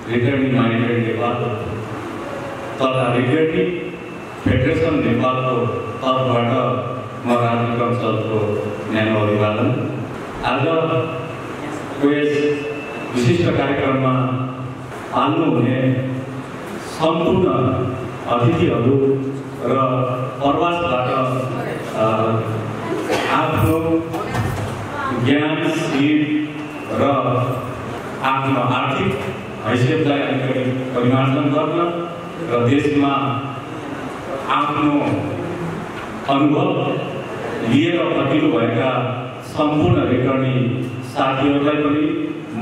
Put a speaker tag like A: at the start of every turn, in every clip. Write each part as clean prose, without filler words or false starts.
A: Returning migrant Nepal तथा returning federation नेपालको तर्फबाट म राजु कमसलको न्यानो अभिवादन। आजको यस विशिष्ट कार्यक्रममा पाल्नुहुने सम्पूर्ण अतिथिहरू र प्रवासबाट आफ्नो ज्ञान सिप र आफ्नो आर्थिक हैसियतलाई अलिकति परिमार्जन गर्न र देशमा आफ्नो अनुभव लिएर खटिनुभएका सम्पूर्ण रिटर्निङ साथीहरूलाई पनि म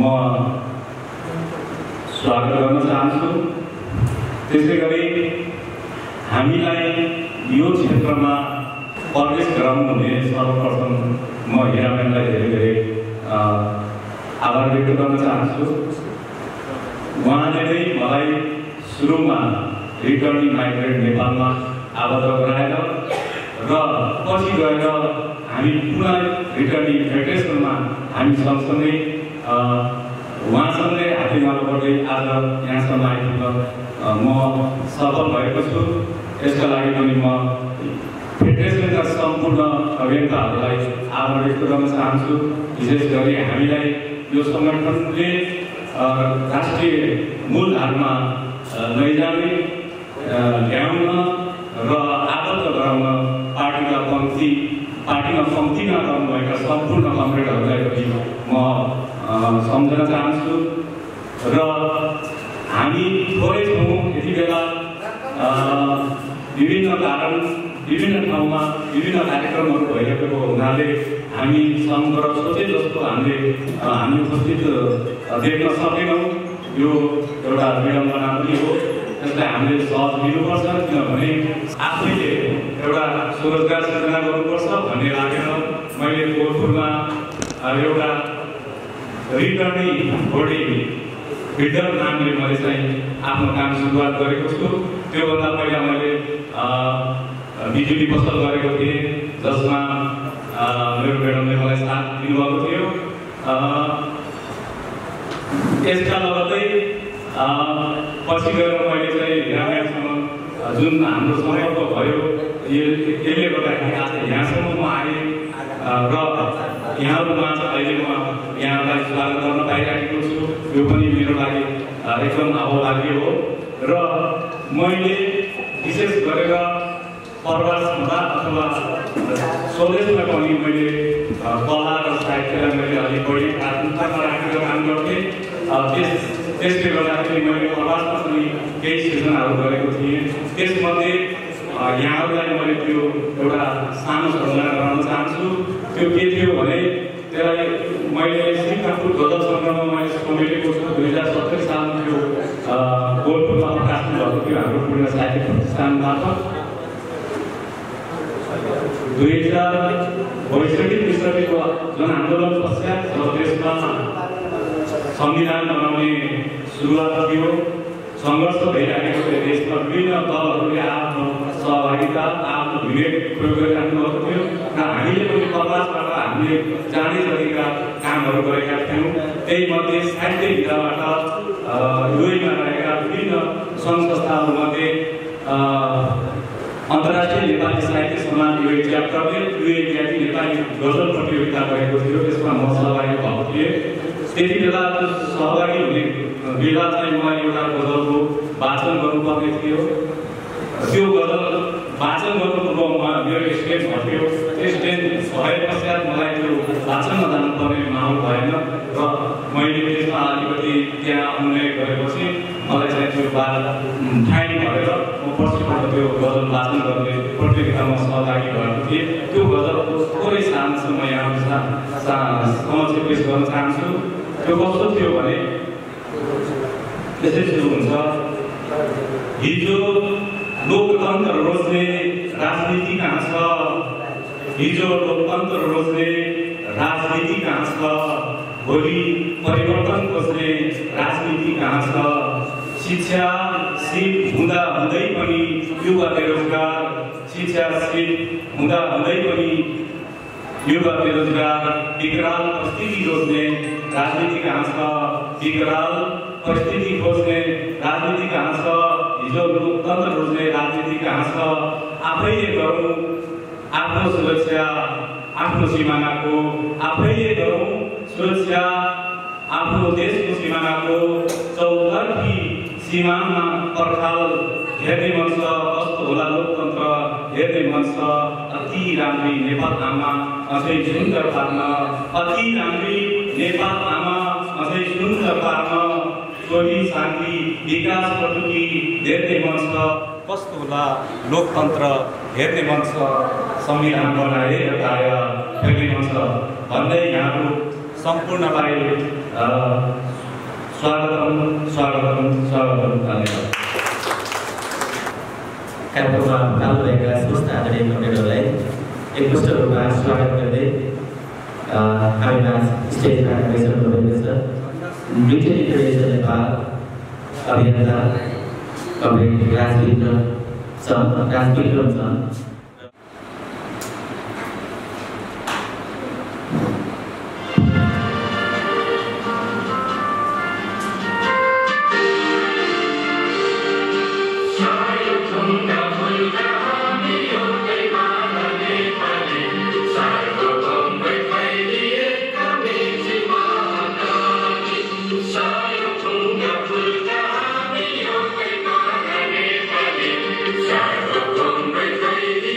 A: स्वागत गर्न चाहन्छु। त्यसै गरी हामीलाई यो क्षेत्रमा प्रवेश गराउनुहुने सर्वप्रथम म हिरामनलाई धेरै धेरै आभार व्यक्त गर्न चाहन्छु। उहाँले नै मलाई सुरुमा रिटर्निङ माइग्रेन्ट नेपालमा आबद्ध गराएर र पछि गएर हामी पुनः रिटर्निङ फेडरेसनमा हामी सँगसँगै उहाँसँगै हातेमालो गर्दै आज यहाँसम्म आइपुग्न म सफल भएको छु। यसका लागि पनि म फेडरेसनका सम्पूर्ण अभियन्ताहरूलाई आभार व्यक्त गर्न चाहन्छु। विशेष गरी हामीलाई यो सङ्गठनले राष्ट्रिय मूलधारमा लैजाने ल्याउन र आबद्ध गराउन पार्टीमा पङ्क्तिमा रहनुभएका सम्पूर्ण कमरेडहरूलाई पनि म सम्झन चाहन्छु। र हामी थोरै छौँ यति बेला विभिन्न कारण विभिन्न ठाउँमा विभिन्न कार्यक्रमहरू भइरहेको हुनाले हामी समग्र सोचे जस्तो हामी उपस्थित देख्न सकेनौँ। यो एउटा विडम्बना पनि हो। त्यसलाई हामीले सहज लिनुपर्छ, किनभने आफैले एउटा स्वरोजगार सृजना गर्नुपर्छ भन्ने लागेर मैले गोरखपुरमा एउटा रिटर्निङ होर्डिङ बिल्डर नामले मैले चाहिँ आफ्नो काम सुरुवात गरेको छु। त्योभन्दा पहिला मैले बिजुली पसल गरेको थिएँ, जसमा मेरो म्याडमले मलाई साथ दिनुभएको थियो। यसका लगत्तै पछि गएर मैले चाहिँ हिरामनसँग जुन हाम्रो सम्पर्क भयो यसले गर्दाखेरि आज यहाँसम्म म आएँ र यहाँहरूमा अहिले म यहाँलाई स्वागत गर्न पाइरहेको छु। यो पनि मेरो लागि एकदम अभाग्य हो। र मैले विशेष गरेर प्रवास हुँदा अथवा स्वदेशमा पनि मैले कला र साहित्यलाई मैले अलिक बढी प्राथमिकतामा राखेर काम गर्थेँ। त्यसले गर्दाखेरि मैले प्रवासमा पनि केही सृजनाहरू गरेको थिएँ। त्यसमध्ये यहाँहरूलाई मैले त्यो एउटा सानो सृजना गराउन चाहन्छु। त्यो के थियो भने त्यसलाई मैले सिकापुर गजल सङ्ग्रहमा मैले समेटेको छु। 2070 सालमा त्यो गोरखपुरमा प्रकाशन भएको थियो हाम्रो पूर्ण साहित्य प्रतिष्ठान मार्फत। 2062-63को जनआन्दोलन पश्चात जब देशमा संविधान बनाउने सुरुवात थियो, सङ्घर्ष भइरहेको थियो देशमा, विभिन्न दलहरूले आफ्नो सहभागिता आफ्नो विवेक प्रयोग गरिराख्नु भएको थियो र हामीले पनि प्रवासबाट हामीले जाने तरिका कामहरू गरेका थियौँ। त्यही मध्ये साहित्य भित्रबाट युएमा रहेका विभिन्न सङ्घ संस्थाहरूमध्ये अन्तर्राष्ट्रिय नेपाली साहित्य समाज युए च्याप्टरले युएज्याटी नेपाली गजल प्रतियोगिता गरेको थियो। त्यसमा म सहभागी भएको थिएँ। त्यति बेला सहभागी हुने बेला चाहिँ मलाई एउटा गजलको वाचन गर्नुपर्ने थियो। त्यो गजल वाचन गर्नु पूर्व मेरो स्टेज हट्यो। त्यो स्टेज भए पश्चात मलाई त्यो वाचनमा जानुपर्ने माहौल भएन र मैले त्यसमा अलिकति त्यहाँ अनुनय गरेपछि मलाई चाहिँ त्यो ठाई भएर म पछिबाट त्यो गजल वाचन गर्ने प्रतियोगितामा सहभागी भएको थिएँ। त्यो गजलको थोरै सानो समय समक्ष पेश गर्न चाहन्छु। त्यो कस्तो थियो भने त्यसै सुरु हुन्छ। हिजो लोकतन्त्र रोज्ने राजनीति कहाँ छ, हिजो लोकतन्त्र रोज्ने राजनीति कहाँ छ, भोलि परिवर्तन खोज्ने राजनीति कहाँ छ। शिक्षा सिप हुँदा हुँदै पनि युवा बेरोजगार, शिक्षा सिप हुँदा हुँदै पनि युवा बेरोजगार, विकराल परिस्थिति रोज्ने राजनीति कहाँ छ, विकराल परिस्थिति खोज्ने राजनीति कहाँ छ, हिजो लोकतन्त्र खोज्ने राजनीति कहाँ छ, आफैले गरौँ आफ्नो सुरक्षा आफ्नो सिमानाको, आफैले गरौँ सुरक्षा आफ्नो देशको सिमानाको, चौतर्फी सीमामा पर्खाल हेर्ने मन छ, कस्तो होला लोकतन्त्र हेर्ने मन छ। अति राम्री नेपाल आमा अझै सुन्दर पार्न, अति राम्री नेपाल आमा अझै सुन्दर पार्न, छोरी शान्ति विकास प्रगति हेर्ने मन छ, कस्तो होला लोकतन्त्र हेर्ने मन छ, संविधान बनाए हटाय हेर्ने मन छ भन्दै यहाँको सम्पूर्णलाई स्वागतम स्वागतम स्वागतम धन्यवाद।
B: कार्यक्रममा भाग लिएका समस्त आदरणीय कमरेडहरूलाई एकमुष्ट रूपमा स्वागत गर्दै हामीमा स्टेजमा गइसक्नु भएको छ ब्रिटेन इन्टरनेसनल नेपाल अभियन्ता कमरेड राजविक्रम छन्।
C: Sorry,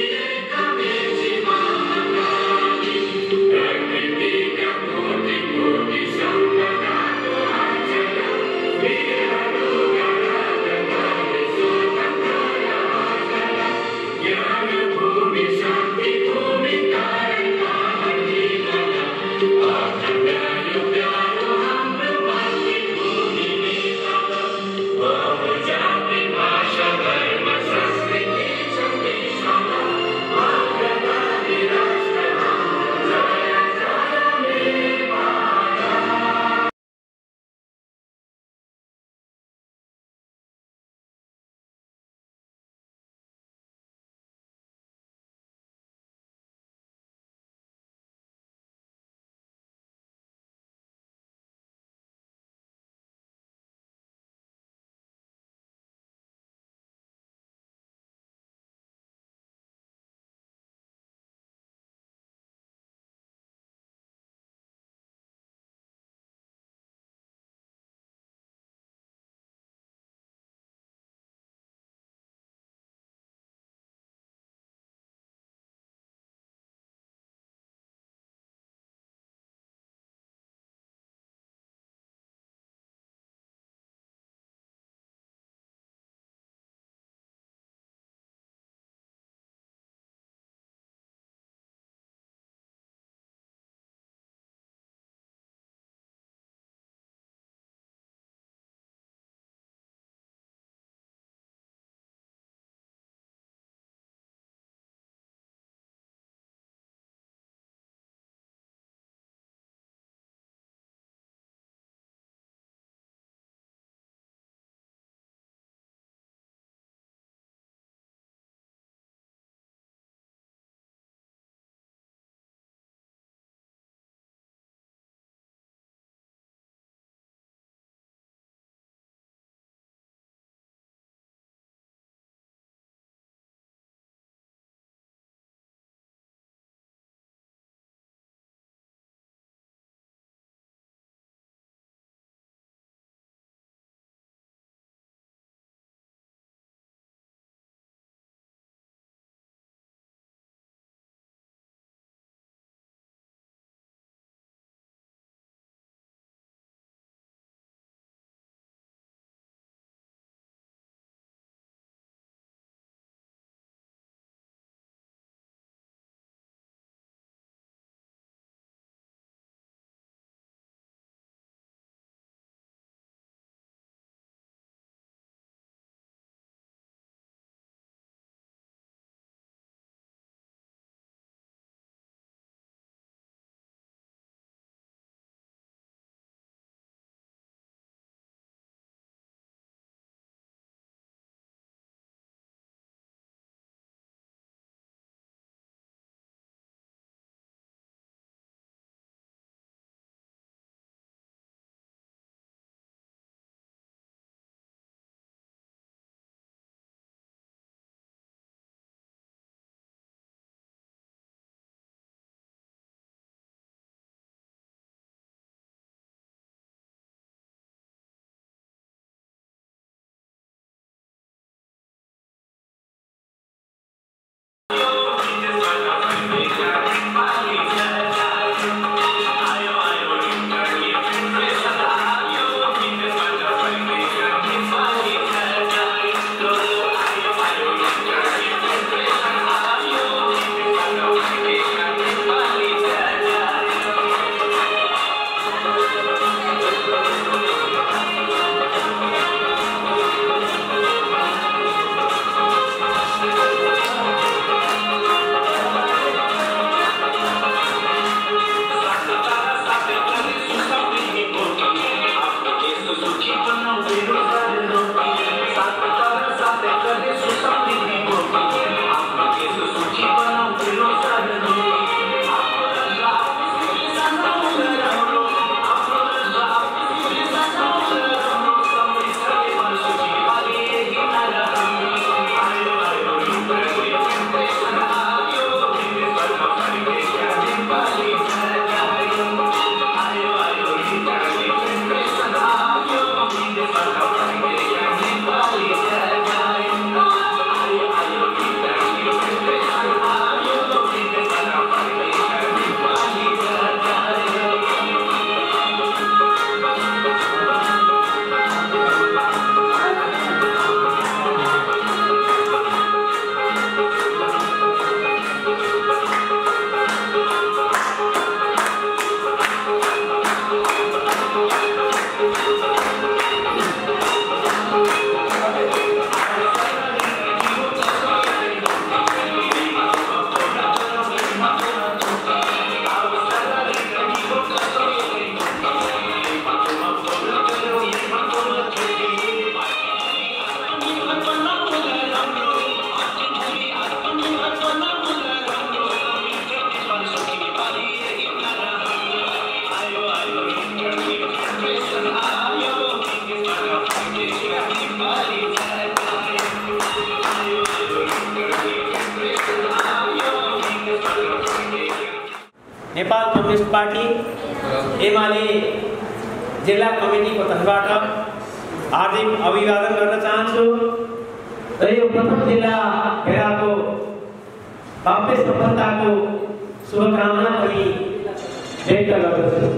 C: Nepal communist party UML जिल्ला कमिटीको तर्फबाट हार्दिक अभिवादन गर्न चाहन्छु र यो प्रथम जिल्ला भेडाको भव्य सफलताको शुभकामना पनि व्यक्त गर्दछु।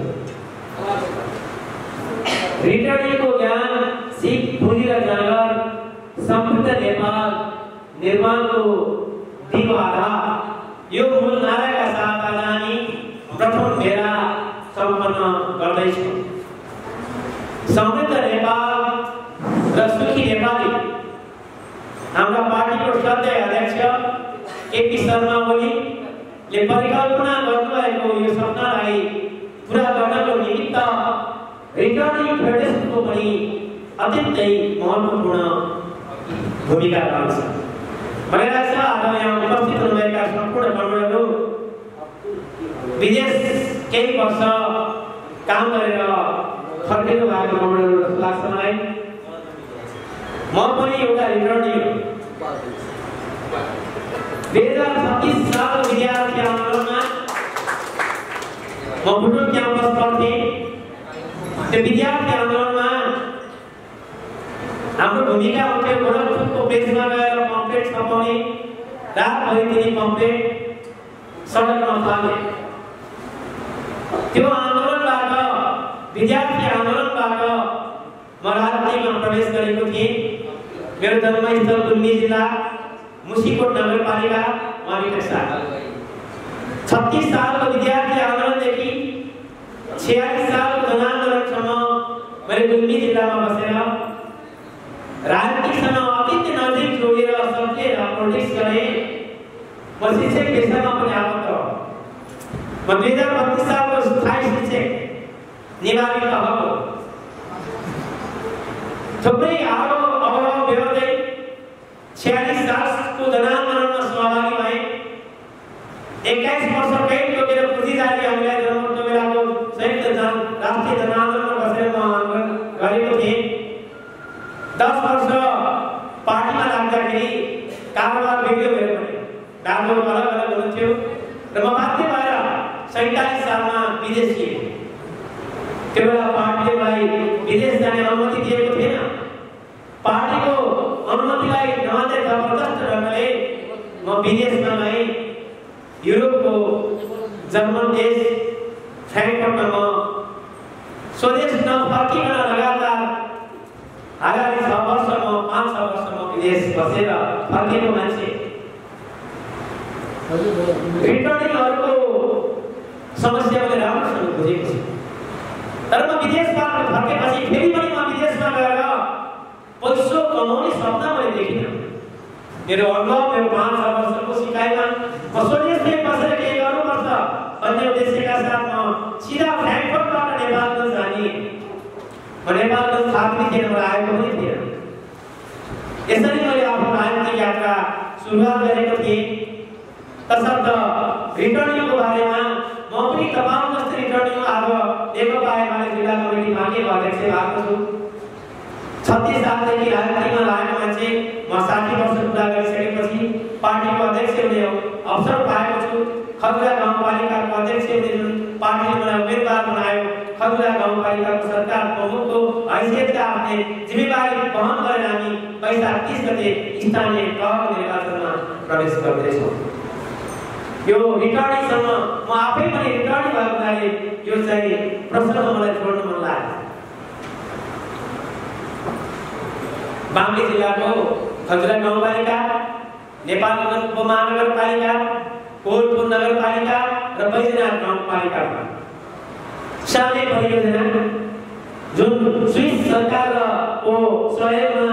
C: रिटर्निङको ज्ञान सिप पुँजी र जनगण समृद्ध नेपाल निर्माणको दिगो आधार यो मूल नाराका साथ आज हामी प्रथम भेला सम्पन्न गर्दैछौँ। समृद्ध नेपाल र सुखी नेपाली हाम्रा पार्टीको सदस्य अध्यक्ष केपी शर्मा ओलीले परिकल्पना गर्नुभएको यो सपनालाई पुरा गर्नको निमित्त रिटर्निङ फेडरेसनको पनि अत्यन्तै महत्त्वपूर्ण भूमिका रहन्छ। मलाई लाग्छ आज यहाँ उपस्थित हुनुभएका सम्पूर्ण कमरेडहरू विदेश केही वर्ष काम गरेर फर्किनु भएको कमरेडहरू जस्तो लाग्छ मलाई। म पनि एउटा रिटर्निङ 2026 सालको विद्यार्थी आन्दोलनमा म बुटोल क्याम्पस पढ्थेँ। त्यो विद्यार्थी आन्दोलनमा हाम्रो भूमिका हुन्थ्यो गोरखपुरको प्रेसमा गएर पम्पलेट छपाउने, रातभरि तिनी पम्पलेट सडकमा फाल्ने। त्यो आन्दोलनबाट विद्यार्थी आन्दोलनबाट म राजनीतिमा प्रवेश गरेको थिएँ। मेरो जन्मस्थल गुल्मी जिल्ला मुसिकोट नगरपालिका माविकसा। 36 सालको विद्यार्थी आन्दोलनदेखि 46 सालको जनआन्दोलनसम्म मैले गुल्मी जिल्लामा बसेर राजनीतिसँग अत्यन्त नजिक जोडेर सक्रिय पोलिटिक्स गरेँ। म शिक्षक पेसामा पनि आबद्ध। म 2032 सालको स्थायी शिक्षक निवारी तहको। थुप्रै आरोप अवरोध बेहोर्दै 46 सालको जनआन्दोलनमा सहभागी भएँ। 21 वर्ष कैद तोकेर पुँजीजाली हामीलाई जनमुक्त बेलाको संयुक्त राष्ट्रिय जनआन्दोलनमा बसेर म आन्दोलन गरेको थिएँ। 10 वर्ष पार्टीमा लाग्दाखेरि कारोबार बिग्रियो मेरो पनि। कारोबार अलग अलग हुन्थ्यो र म बाध्य भएर 47 सालमा विदेश गएँ। त्यो बेला पार्टीले मलाई विदेश जाने अनुमति दिएको थिएन। पार्टीको अनुमतिलाई नमान्दै जबरजस्त ढङ्गले म विदेशमा गएँ। युरोपको जर्मन देश फ्र्याङ्कफर्टमा म स्वदेश नफर्किकन लगातार आगामी 6 वर्षमा 5-6 वर्षमा विदेश बसेर फर्केको मान्छे। रिटर्निङहरूको समस्या मैले राम्रोसँग बुझेको छु। तर म विदेशबाट फर्केपछि फेरि पनि म विदेशमा गएर पैसा कमाउने सपना मैले देखिनँ। मेरो अनुभव मेरो 5-6 वर्षको सिकाइमा म स्वदेशमै बसेर केही गर्नुपर्छ भन्ने उद्देश्यका साथ म सिधा फ्र्याङ्कफर्टबाट नेपालगञ्ज जाने। म नेपालगञ्ज थाहा थिएन, मलाई आएको पनि थिएन। यसरी मैले आफ्नो राजनीतिक यात्रा सुरुवात गरेको थिएँ। तसर्थ रिटर्निङको बारेमा म पनि तपाईँ जस्तै रिटर्निङ आज नेकपा एमाले जिल्ला कमिटी माकेको अध्यक्ष भएको छु। 36 सालदेखि राजनीतिमा लागेको मान्छे। म 60 वर्ष पुरा गरिसकेपछि पार्टीको अध्यक्ष हुने अवसर पाएको छु। खजुरा गाउँपालिकाको अध्यक्ष हुने जुन पार्टीले मलाई उम्मेदवार बनायो, खजुरा गाउँपालिकाको सरकार प्रमुखको हैसियतले आफ्नै जिम्मेवारी वहन गरेर हामी वैशाख 30 गते स्थानीय तहको निर्वाचनमा प्रवेश गर्दैछौँ। यो रिटर्निङसँग म आफै पनि रिटर्निङ भएको हुनाले यो चाहिँ प्रश्नमा मलाई जोड्न मन लाग्यो। बागमती जिल्लाको खजुरा गाउँपालिका, नेपालगञ्ज उपमहानगरपालिका, कोटपुर नगरपालिका र बैजनाथ गाउँपालिकामा सानै परियोजना जुन स्विस सरकारको सहयोगमा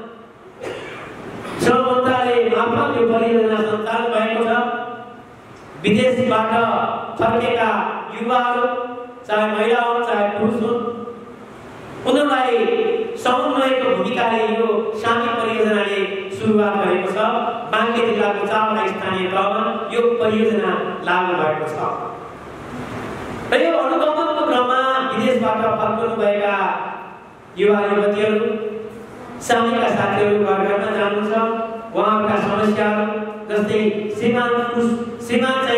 C: श्रम मन्त्रालय मार्फत यो परियोजना सञ्चालन भएको छ। विदेशबाट फर्केका युवाहरू चाहे महिला हुन् चाहे पुरुष हुन्, उनीहरूलाई समन्वयको भूमिकाले यो सानै परियोजनाले सुरुवात गरेको छ। बाँके जिल्लाको 4 स्थानीय तहमा यो परियोजना लागू भएको छ। र यो अनुगमनको क्रममा विदेशबाट फर्कनुभएका युवा युवतीहरू सानैका साथीहरू घर घरमा जानुहुन्छ। उहाँहरूका समस्याहरू जस्तै सीमा चाहिँ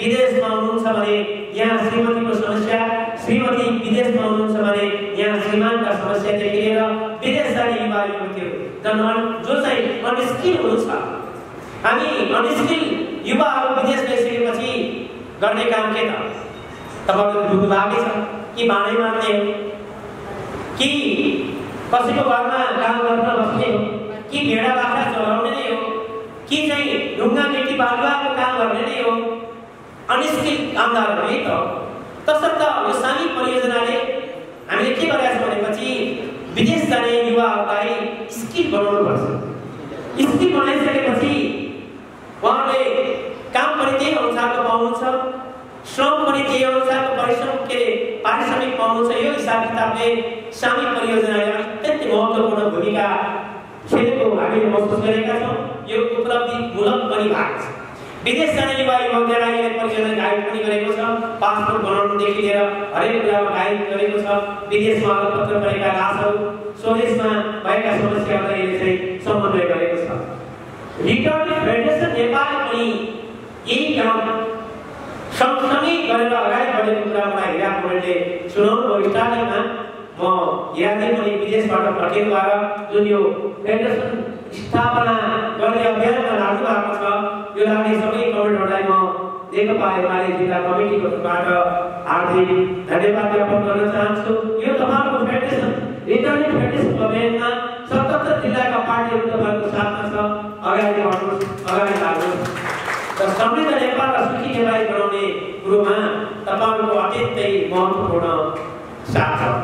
C: विदेशमा हुनुहुन्छ भने यहाँ श्रीमतीको समस्या, श्रीमती विदेशमा हुनुहुन्छ भने यहाँ श्रीमानका समस्यादेखि लिएर विदेश जाने युवा युवतीहरू जो चाहिँ अनस्किल हुनुहुन्छ। हामी अनस्किल युवाहरू विदेश गइसकेपछि गर्ने काम के त? तपाईहरुको दुःख लागेको छ कि भाँडै मार्ने हो, कि कसैको घरमा काम गर्न बस्ने हो, कि भेडा बाख्रा चलाउने नै हो, कि चाहिँ ढुङ्गा मिट्टी बालुवाको काम गर्ने नै हो? अनस्किल कामदारहरू है त। तसर्थ यो सामी परियोजनाले हामीले के गरेका छौँ भनेपछि विदेश जाने युवाहरूलाई स्किल बनाउनुपर्छ। स्किल बनाइसकेपछि उहाँले काम पनि त्यही अनुसारको पाउनुहुन्छ, श्रम पनि त्यही अनुसारको परिश्रम पारिश्रमिक पाउनुहुन्छ। यो हिसाब किताबले सामी परियोजनाले अत्यन्तै महत्त्वपूर्ण भूमिका खेलेको हामीले महसुस गरेका छौँ। यो उपलब्धिमूलक पनि भएको छ। विदेश जाने युवा युवतीहरूलाई यो परियोजनाले गाइड पनि गरेको छ। पासपोर्ट बनाउनुदेखि लिएर हरेक कुरामा गाइड गरेको छ। विदेशमा अलपत्र परेका लासहरू, स्वदेशमा भएका समस्याहरूलाई यसले चाहिँ समन्वय गरेको छ। रिटर्न फेडरेसन नेपाल पनि यही काम सँगसँगै गरेर अगाडि बढेको कुरा मलाई हिरा पौडेलले सुनाउनु भयो। स्टार्टिङमा म यादै पनि विदेशबाट फर्केर गएर जुन यो फेडरेसन स्थापना गर्ने अभियानमा लाग्नु भएको छ, यो लाग्ने सबै कमिटीहरूलाई म नेकपा एमाले जिल्ला कमिटीको तर्फबाट हार्दिक धन्यवाद ज्ञापन गर्न चाहन्छु। यो तपाईँको फेडरेसन रिटर्निङ फेडरेसन अभियानमा 77 जिल्लाका पार्टीहरू तपाईँको साथमा छ। अगाडि बढ्नुहोस्, अगाडि लाग्नुहोस् र समृद्ध नेपाल र सुखी नेपाल बनाउने कुरोमा तपाईँहरूको अत्यन्तै महत्त्वपूर्ण साथ छ।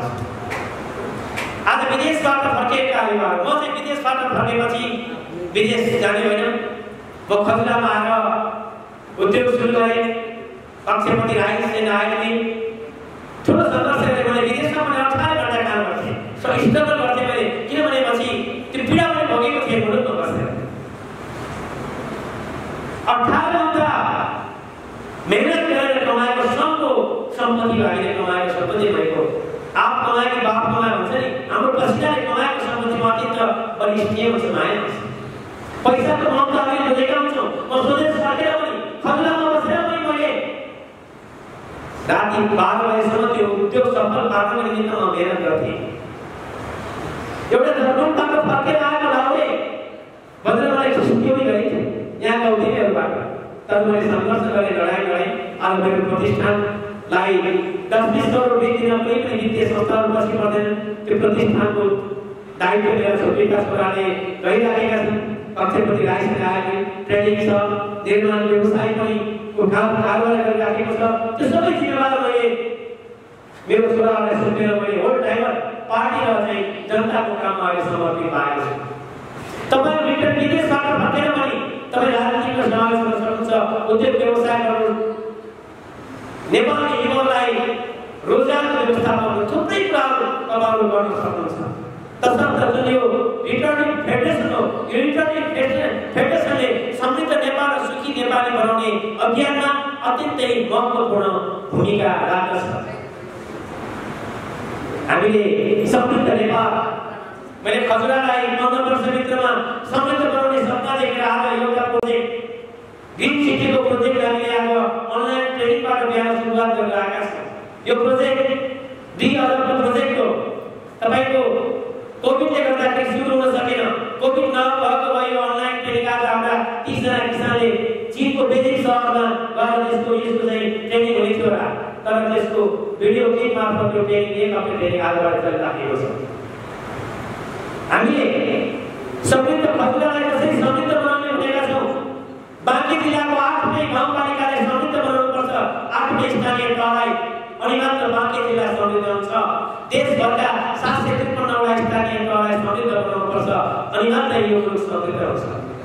C: आज विदेशबाट फर्केका युवाहरू, म चाहिँ विदेशबाट फर्केपछि विदेश जाने होइन, म खजुरामा आएर उद्योग सुरु गरेँ। पक्षपति राईले आएपछि ठुलो सङ्घर्ष गरेँ। मैले विदेशमा पनि 18 घण्टा काम गर्थेँ, स्ट्रगल गर्थेँ मैले, किनभनेपछि त्यो पीडा पनि भोगेको थिएँ मुलुकमा बसेर। 18 घण्टा मेहनत गरेर कमाएको श्रमको सम्पत्ति हामीले कमाएको सम्पत्ति भएको आप कमाएको बाप कमाएको हुन्छ नि, हाम्रो पसिनाले कमाएको सम्पत्तिमा अत्यन्त बलिष्ठीय हुन्छ, माया हुन्छ। पैसाको महत्त्व हामीले बुझेका हुन्छौँ। म स्वदेश फर्केर पनि खजुरामा बसेर पनि मैले राति 12 बजेसम्म त्यो उद्योग सफल पार्नको निमित्त म मेहनत गर्थेँ। एउटा धर्मबाट फर्केर आएको लाउले बजेर मलाई छुट्यो पनि गरेको थियो यहाँका उद्यमीहरूबाट। तर मैले सङ्घर्ष गरेँ, लडाइँ गरेँ। आज मेरो प्रतिष्ठानलाई 10-20 करोड रुपियाँ दिन कुनै पनि वित्तीय संस्थाहरू पछि पर्दैन। त्यो प्रतिष्ठानको दायित्व लिएर छोरीका छोराले गइराखेका छन्। पक्षपति राईसँग आएको ट्रेनिङ छ, निर्माण व्यवसाय पनि कारोबार गरिराखेको छ। त्यो सबै जिम्मेवार मैले मेरो छोराहरूलाई सुम्पेर मैले होल टाइमर पार्टी र चाहिँ जनताको काममा अहिले समर्पित भएको छु। तपाईँ विदेशबाट फर्केर पनि तपाईँ राजनीतिमा समावेश गर्न सक्नुहुन्छ, उद्योग व्यवसाय गर्नु, नेपाली युवालाई रोजगारको व्यवस्था गर्नु, थुप्रै कुराहरू तपाईँहरू गर्न सक्नुहुन्छ। तसर्थ जुन यो रिटर्निङ फेडरेसन हो, यो रिटर्निङ फेडरेसनले समृद्ध नेपाल र सुखी नेपाली बनाउने अभियानमा अत्यन्तै महत्त्वपूर्ण भूमिका राख्दछ। हामीले समृद्ध नेपाल, मैले खजुरालाई 15 वर्षभित्रमा समृद्ध बनाउने सपना देखेर आज एउटा प्रोजेक्ट ग्रिन सिटीको प्रोजेक्ट हामीले आज अनलाइन ट्रेनिङबाट बिहान सुरुवात गरेर आएका छौँ। यो प्रोजेक्ट 2 अरबको प्रोजेक्ट हो। तपाईँको कोभिडले गर्दाखेरि सुरु हुन सकेन। कोभिड नभएको भए यो अनलाइन ट्रेनिङ आज हाम्रा 30 जना किसानले चीनको बेजिङ सहरमा गएर यसको चाहिँ ट्रेनिङ हुने थियो होला। तर त्यसको भिडियो क्लिप मार्फत यो ट्रेनिङ 1 हप्ता ट्रेनिङ आजबाट चलिराखेको छ। हामीले समृद्ध खजुरालाई कसरी समृद्ध बनाउने भनेका छौँ। बाँकी जिल्लाको 8वटै गाउँपालिकालाई समृद्ध बनाउनुपर्छ, 8वटै स्थानीय तहलाई, अनि मात्र बाँकी जिल्ला समृद्ध हुन्छ। देशभरका 753वटा स्थानीय तहलाई समृद्ध बनाउनुपर्छ, अनि मात्र यो मुलुक समृद्ध हुन्छ।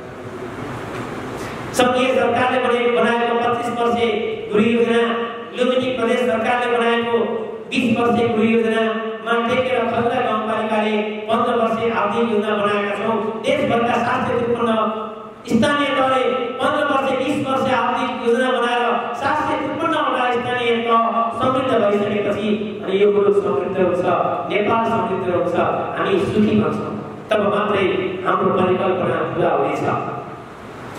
C: सङ्घीय सरकारले बनाएको 25 वर्षे गृह योजना, लुम्बिनी प्रदेश सरकारले बनाएको 20 वर्षे गृह योजनामा टेकेर खजुरा गाउँपालिकाले 15 वर्षे आर्थिक योजना बनाएका छौँ। देशभरका 753 स्थानीय तहले 15 वर्षे 20 वर्षे आर्थिक योजना बनाएर 753वटा स्थानीय तह समृद्ध भइसकेपछि अनि यो मुलुक समृद्ध हुन्छ, नेपाल समृद्ध हुन्छ, हामी सुखी बन्छौँ। तब मात्रै हाम्रो परिकल्पना पुरा हुनेछ।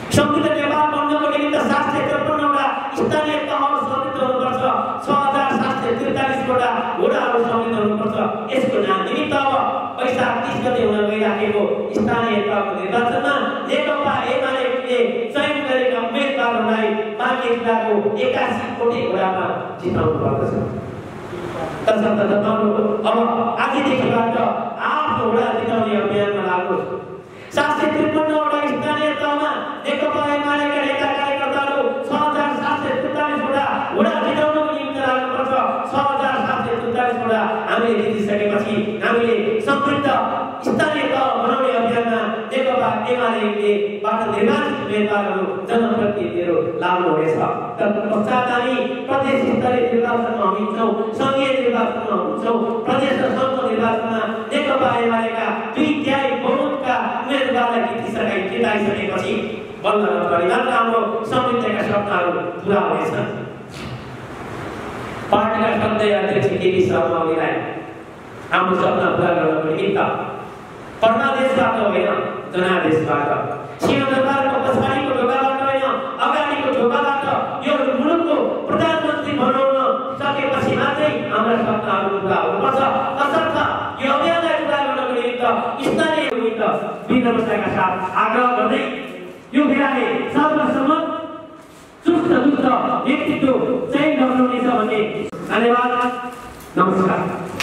C: समृद्ध नेपाल बन्नको निमित्त 753वटा स्थानीय तहहरू समृद्ध हुनुपर्छ, 6743वटा वडाहरू समृद्ध हुनुपर्छ। यसको निमित्त अब वैशाख 30 गते हुन गइराखेको स्थानीय तहको निर्वाचनमा नेकपा एमाले चयन गरेका उम्मेदवारहरूलाई बाँकी जिल्लाको 81 वडामा जिताउनु पर्दछ। तसर्थ तपाईँहरू अब आजदेखिबाट आफ्नो वडा जिताउने अभियानमा लाग्नुहोस्। 753वटा स्थानीय तहमा नेकपा एमालेका नेता कार्यकर्ताहरू 6743 वडा जिताउनको निम्ति लाग्नुपर्छ। 6743 वडा हामीले जितिसकेपछि हामीले समृद्ध स्थानीय तह बनाउने अभियानमा नेकपा एमालेबाट निर्वाचित उम्मेदवारहरू जनप्रतिनिधिहरू लाग्नुहुनेछ। तत्पश्चात हामी प्रदेश स्तरीय निर्वाचनमा हुन्छौँ, सङ्घीय निर्वाचनमा हुन्छौँ। प्रदेश र संघ निर्वाचनमा नेकपा एमालेका 2/3 बहुमतका उम्मेदवारलाई जिताइसकेपछि बल्ल परिवारका हाम्रो समृद्धिका सपनाहरू पुरा हुनेछन्। पार्टीका सधैँ अध्यक्ष केपी शर्मा ओलीलाई हाम्रो सपना पुरा गर्नको निमित्त परमादेशबाट होइन, जनादेशबाट, सिंहदरबारको पछाडिको ढोकाबाट होइन, अगाडिको ढोकाबाट यो मुलुकको प्रधानमन्त्री बनाउन सकेपछि मात्रै हाम्रा सपनाहरू पुरा हुनुपर्छ। तसर्थ यो अभियानलाई पुरा गर्नको निमित्त स्थानीय निमित्त विनम्रताका साथ आग्रह गर्दै यो बेलाले सर्वसम्मत चुस्त दुष्ट व्यक्तित्व चयन गर्नुहुनेछ भन्ने धन्यवाद। नमस्कार।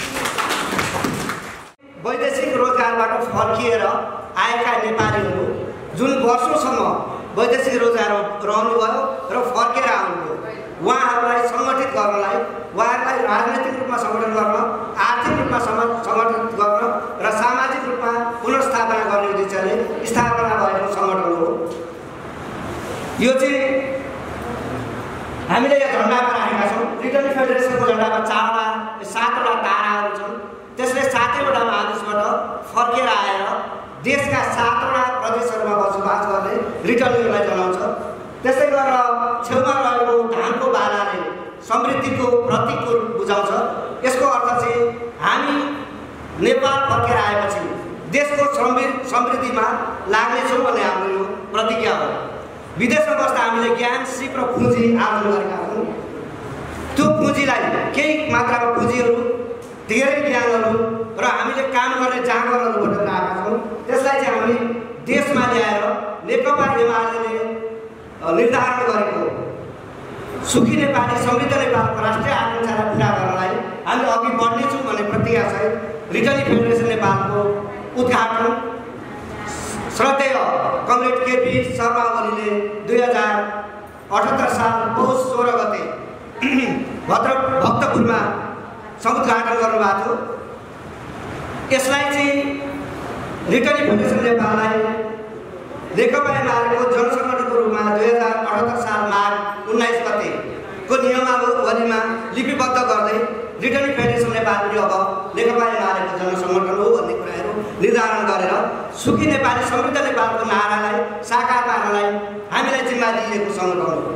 D: वैदेशिक रोजगारबाट फर्किएर आएका नेपालीहरू जुन वर्षौँसम्म वैदेशिक रोजगार रहनुभयो र फर्केर आउनुभयो, उहाँहरूलाई सङ्गठित गर्नलाई, उहाँहरूलाई राजनैतिक रूपमा सङ्गठन गर्न, आर्थिक रूपमा सङ्गठित गर्न र सामाजिक रूपमा पुनर्स्थापना गर्ने उद्देश्यले स्थापना भएको सङ्गठन हो। यो चाहिँ हामीले यहाँ झन्डामा राखेका छौँ। रिटर्निङ फेडरेसनको झन्डामा 7वटा ताराहरू छन्। त्यसले 7वटा महादेशबाट फर्केर आएर देशका 7वटा प्रदेशहरूमा बसोबास गर्ने रिटर्निङलाई जनाउँछ। त्यसै गरेर छेउमा रहेको धानको बालाले समृद्धिको प्रतीकको रूप बुझाउँछ। यसको अर्थ चाहिँ हामी नेपाल फर्केर आएपछि देशको समृद्धिमा लाग्नेछौँ भन्ने हाम्रो यो प्रतिज्ञा हो। विदेशमा बस्दा हामीले ज्ञान, सिप र पुँजी आर्जन गरेका छौँ। त्यो पुँजीलाई केही मात्रामा पुँजीहरू, धेरै ज्ञानहरू र हामीले काम गर्ने जाँगरहरू भेटेर आएका छौँ। त्यसलाई चाहिँ हामी देशमा ल्याएर नेकपा एमालेले निर्धारण गरेको सुखी नेपाली, समृद्ध नेपालको राष्ट्रिय आकाङ्क्षालाई पुरा गर्नलाई हामी अघि बढ्नेछौँ भन्ने प्रतिज्ञासहित रिटर्निङ फेडरेसन नेपालको उद्घाटन श्रद्धेय कमरेड केपी शर्मा ओलीले 2078 साल पौष 16 गते भक्तपुरमा समुद्घाटन गर्नुभएको थियो। यसलाई चाहिँ रिटर्निङ फेडरेसन नेपाललाई नेकपा एमालेको जनसङ्गठनको रूपमा 2078 साल माघ 19 गतेको नियमावलीमा लिपिबद्ध गर्दै रिटर्निङ फेडरेसन नेपाल पनि अब नेकपा एमालेको जनसङ्गठन हो भन्ने कुराहरू निर्धारण गरेर सुखी नेपाली, समृद्ध नेपालको नारालाई साकार पार्नलाई हामीलाई जिम्मा दिएको सङ्गठन हो।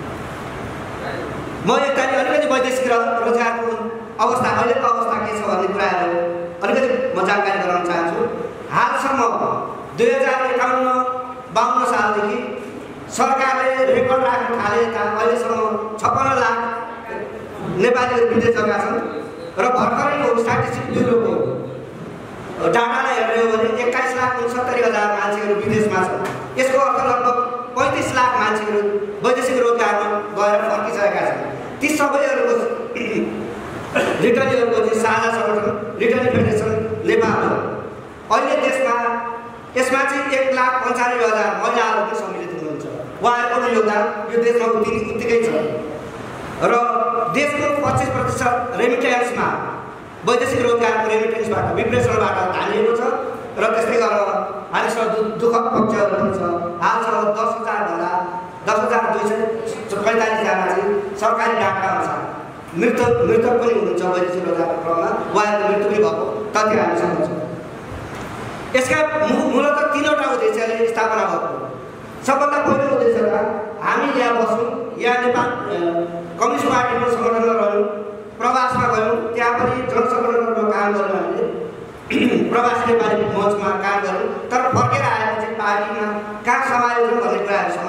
D: म एकताली अलिकति वैदेशिक रोजगारको अवस्था, अहिलेको अवस्था के छ भन्ने कुराहरू अलिकति म जानकारी गराउन चाहन्छु। हालसम्म 2051-52 सालदेखि सरकारले रेकर्ड राख्न थालेका अहिलेसम्म 56 लाख नेपालीहरू विदेश गएका छन् र भर्खरैको स्ट्याटिस्टिक ब्युरोको डाटालाई हेर्ने हो भने 21,69,000 मान्छेहरू विदेशमा छन्। यसको अर्थ लगभग 35 लाख मान्छेहरू वैदेशिक रोजगारमा गएर फर्किसकेका छन्। ती सबैहरूको रिटर्नीहरूको चाहिँ साझा सङ्गठन रिटर्निङ फेडरेसन नेपाल हो। अहिले यसमा चाहिँ 1,95,000 महिलाहरू पनि सम्मिलित हुनुहुन्छ। उहाँहरूको योगदान यो देशमा उत्तिकै छ र देशको 25% रेमिटेन्समा वैदेशिक रोजगारको रेमिटेन्सबाट, विप्रेषणबाट हालिएको छ र त्यस्तै गरेर हामीसँग दुःखद पक्षहरू पनि छ। हालसम्म 10,245 जना चाहिँ सरकारी डाटा अनुसार मृतक पनि हुनुहुन्छ वैदेशिक रोजगारको क्रममा। उहाँहरूको मृत्यु पनि भएको तथ्य हामीसँग छ। यसका मूलतः 3वटा उद्देश्यले स्थापना भएको। सबभन्दा पहिलो उद्देश्य त हामी यहाँ बस्यौँ, यहाँ नेपाल कम्युनिस्ट पार्टीको सङ्गठनमा रह्यौँ, प्रवासमा गयौँ, त्यहाँ पनि जनसङ्गठनमा काम गऱ्यौँ। हामीले प्रवासी नेपाली मञ्चमा काम गऱ्यौँ, तर फर्केर आएपछि पार्टीमा कहाँ समायोजन भन्ने कुराहरू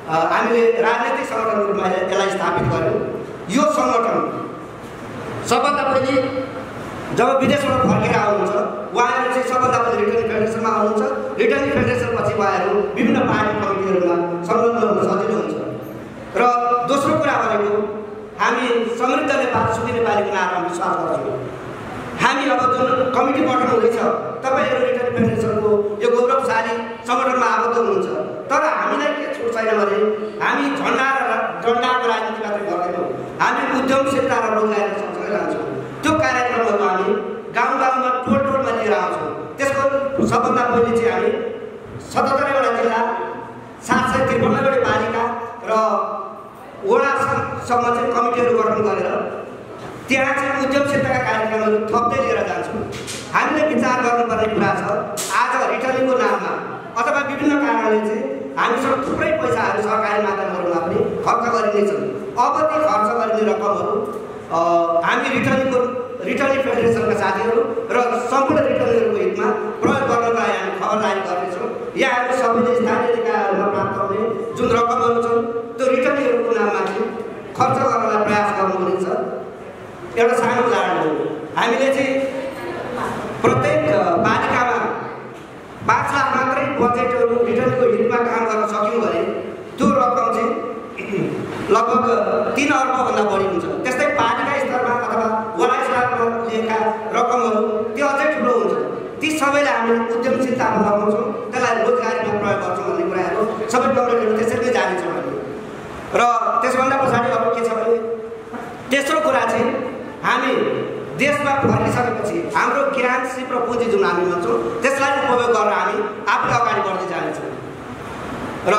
D: हामीले राजनीतिक सङ्गठनको रूपमा यसलाई स्थापित गर्यौँ। यो सङ्गठन सबभन्दा पहिले जब विदेशबाट फर्केर आउनुहुन्छ उहाँहरू चाहिँ सबभन्दा पहिले रिटर्निङ फेडरेसनमा आउनुहुन्छ। रिटर्निङ फेडरेसनपछि उहाँहरू विभिन्न पार्टी कमिटीहरूमा संलग्न हुन सजिलो हुन्छ। र दोस्रो कुरा भनेको हामी समृद्ध नेपाल सुखी नेपालीको नाममा विश्वास गर्छौँ। हामी अब जुन कमिटी गठन हुँदैछ तपाईँहरू रिटर्निङ फेडरेसनको यो गौरवशाली सङ्गठनमा आबद्ध हुनुहुन्छ। तर हामीलाई के छुट छैन भने हामी झन्डाको राजनीति मात्रै गर्दैनौँ, हामी उद्यमशीलता र रोजगारी सँगसँगै लान्छौँ। त्यो कार्यक्रमहरू हामी गाउँ गाउँमा टोल टोलमा लिएर आउँछौँ। त्यसको सबभन्दा पहिले चाहिँ हामी 77वटा जिल्ला 753वटा पालिका र वडासम्म चाहिँ कमिटीहरू गठन गरेर त्यहाँ चाहिँ उद्यमशीलताका कार्यक्रमहरू थप्दै लिएर जान्छौँ। हामीले विचार गर्नुपर्ने कुरा छ आज रिटर्निङको नाममा अथवा विभिन्न कारणले चाहिँ हामीसँग थुप्रै पैसाहरू सरकारी माध्यमहरूमा पनि खर्च गरिनेछन्। अब ती खर्च गरिने रकमहरू हामी रिटर्निङ फेडरेसनका साथीहरू र सम्पूर्ण रिटर्निङहरूको हितमा प्रयोग गर्नको लागि हामी खबर जारी गर्नेछौँ। यहाँहरू सबैले स्थानीय निकायहरूमा प्राप्त हुने जुन रकमहरू छन् त्यो रिटर्निङहरूको नाममा चाहिँ खर्च गर्नलाई प्रयास गर्नुहुनेछ। एउटा सानो उदाहरण हो, हामीले चाहिँ प्रत्येक पालिकामा 5 लाख मात्रै बजेटहरू रिटर्निङको हितमा काम गर्न सक्यौँ भने त्यो रकम चाहिँ लगभग 3 अर्बभन्दा बढी हुन्छ। त्यस्तै पालिका स्तरमा अथवा वडा स्तरमा लिएका रकमहरू त्यो अझै ठुलो हुन्छ। ती सबैलाई हामीले उद्यमशीलतामा लगाउँछौँ, त्यसलाई रोजगारीमा प्रयोग गर्छौँ भन्ने कुराहरू सबै कमिटीहरू त्यसरी नै जानेछौँ हामी। र त्यसभन्दा पछाडि अब के छ भने तेस्रो कुरा चाहिँ हामी देशमा फर्किसकेपछि हाम्रो ज्ञान सिप र पुँजी जुन हामी भन्छौँ त्यसलाई उपयोग गरेर हामी आफूले अगाडि बढ्दै जानेछौँ। र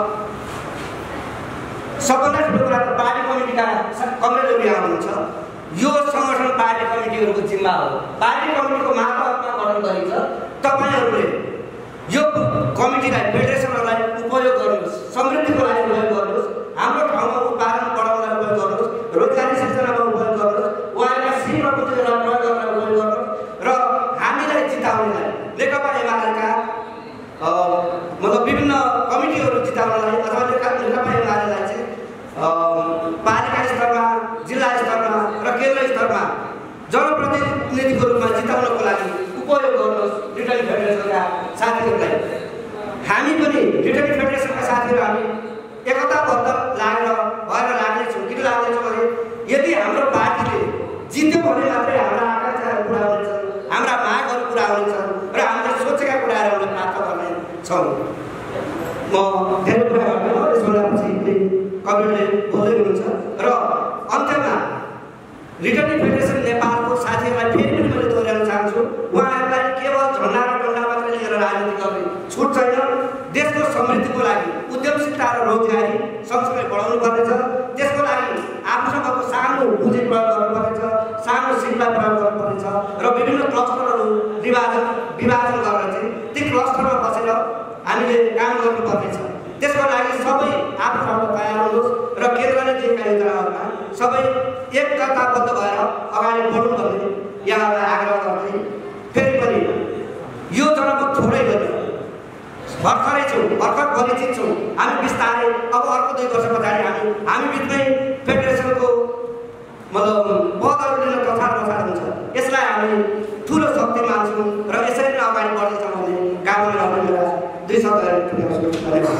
D: सबभन्दा ठुलो कुरा त पार्टी कमिटीका कमरेडहरू यहाँ हुनुहुन्छ। यो सङ्गठन पार्टी कमिटीहरूको जिम्मा हो। पार्टी कमिटीको मार्फतमा गठन गरिन्छ। तपाईँहरूले यो कमिटीलाई फेडरेसनहरूलाई उपयोग गर्नुहोस्, समृद्धिको लागि उपयोग गर्नुहोस्, हाम्रो ठाउँमा उत्पादन बढाउनलाई उपयोग गर्नुहोस्, रोजगारी सिर्जनामा उपयोग गर्नुहोस्, उहाँका सिप र पुँजीलाई प्रयोग गर्न उपयोग गर्नुहोस् र हामीलाई जिताउनलाई नेकपा एमालेका मतलब विभिन्न कमिटीहरू जिताउनलाई अथवा नेकपा एमालेलाई चाहिँ पालिका स्तरमा, जिल्ला स्तरमा र केन्द्र स्तरमा जनप्रतिनिधिको रूपमा जिताउनको लागि उपयोग गर्नुहोस् रिटर्निङ फेडरेसनका साथीहरूलाई। हामी पनि रिटर्निङ फेडरेसनका साथीहरू हामी एकताबद्ध भएर लाग्नेछौँ। किन लाग्नेछौँ भने यदि हाम्रो पार्टीले जित्यो भने मात्रै हाम्रा आकाङ्क्षाहरू पुरा हुनेछन्, हाम्रा मागहरू पुरा हुनेछन् र हामीले सोचेका कुराहरू हामीले प्राप्त गर्नेछौँ। म धेरै कुरा गर्दिनँ, यसबाट पछि कमिटीले बोल्दै हुनुहुन्छ। र अन्त्यमा रिटर्निङ फेडरेसन नेपालको साथीहरूलाई फेरि पनि मैले दोहोऱ्याउन चाहन्छु, उहाँहरूलाई केवल झन्डा र डन्डा मात्रै लिएर राजनीति गर्ने छुट छैन। देशको समृद्धिको लागि उद्यमशीलता र रोजगारी सँगसँगै बढाउनु पर्नेछ। त्यसको लागि आफूसँगको सानो पुँजी प्रयोग गर्नुपर्नेछ, सानो सिपलाई प्रयोग गर्नुपर्नेछ र विभिन्न क्लस्टरहरू विभाजन गरेर चाहिँ ती क्लस्टरमा बसेर हामीले काम गर्नुपर्नेछ। त्यसको लागि सबै आफ्नो ठाउँमा तयार हुनुहोस् र केन्द्रले दिएका योजनाहरूमा सबै एकताबद्ध भएर अगाडि बढौँ भन्ने यहाँलाई आग्रह गर्दै फेरि पनि यो जनमत थोरै गर्यो भर्खरै छौँ, भर्खर परिचित छौँ। हामी बिस्तारै अब अर्को 2 वर्ष पछाडि हामी बिचमै फेडरेसनको मतलब पदहरू लिन तछाड हुन्छ। यसलाई हामी ठुलो शक्ति मान्छौँ र यसरी नै अगाडि बढ्दैछौँ भन्ने कामना गर्ने मेरा 2 शब्दहरू धन्यवाद।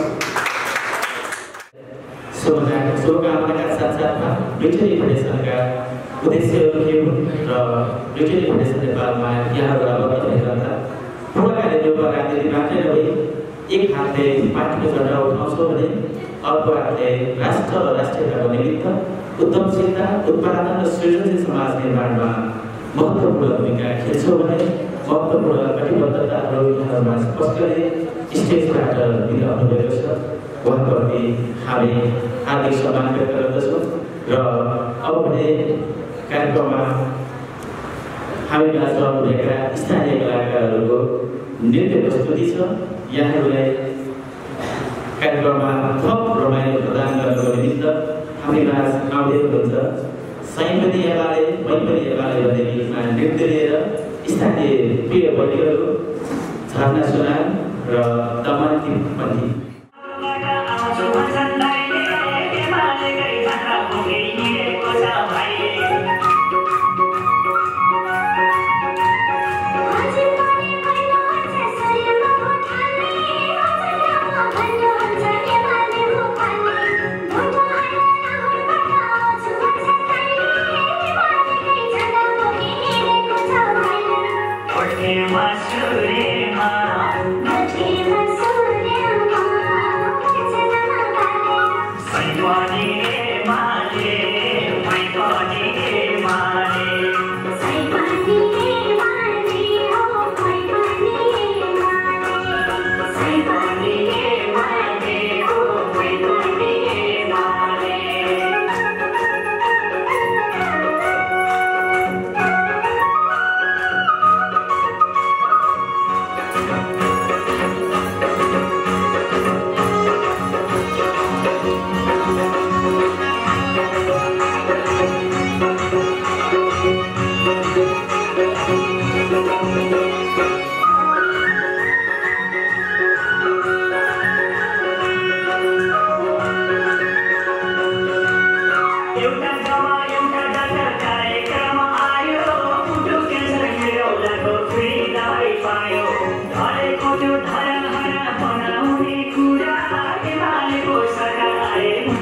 B: शुभकामनाका साथसाथमा रिटर्निङ फेडरेसनका उद्देश्यहरू के हुन् र रिटर्निङ फेडरेसन नेपालमा यहाँहरू अवगत भइरहँदा पूर्ण कार्यक्रममा राजनीति मात्रै नभई एक हातले पार्टीको झन्डा उठाउँछौँ भने अर्को हातले राष्ट्र र राष्ट्रियताको निमित्त उद्यमशीलता, उत्पादन र सृजनशील समाज निर्माणमा महत्त्वपूर्ण भूमिका खेल्छौँ भने महत्त्वपूर्ण कटिबद्धताहरू यहाँहरूमा स्पष्टले स्टेजबाट दिइरहनु भएको छ। उहाँप्रति हामी हार्दिक सम्मान व्यक्त गर्दछौँ र अब भने कार्यक्रममा हामी आज भएका स्थानीय कलाकारहरूको नृत्य प्रस्तुति छ। यहाँहरूलाई कार्यक्रममा थप रमाइलो प्रदान गर्नको निमित्त हामी माझ आउँदै हुनुहुन्छ साई पनि एमाले, मै पनि एमाले भन्ने गीतमा नृत्य लिएर स्थानीय प्रिय बहिनीहरू झरना सुनाम र दमन पन्थी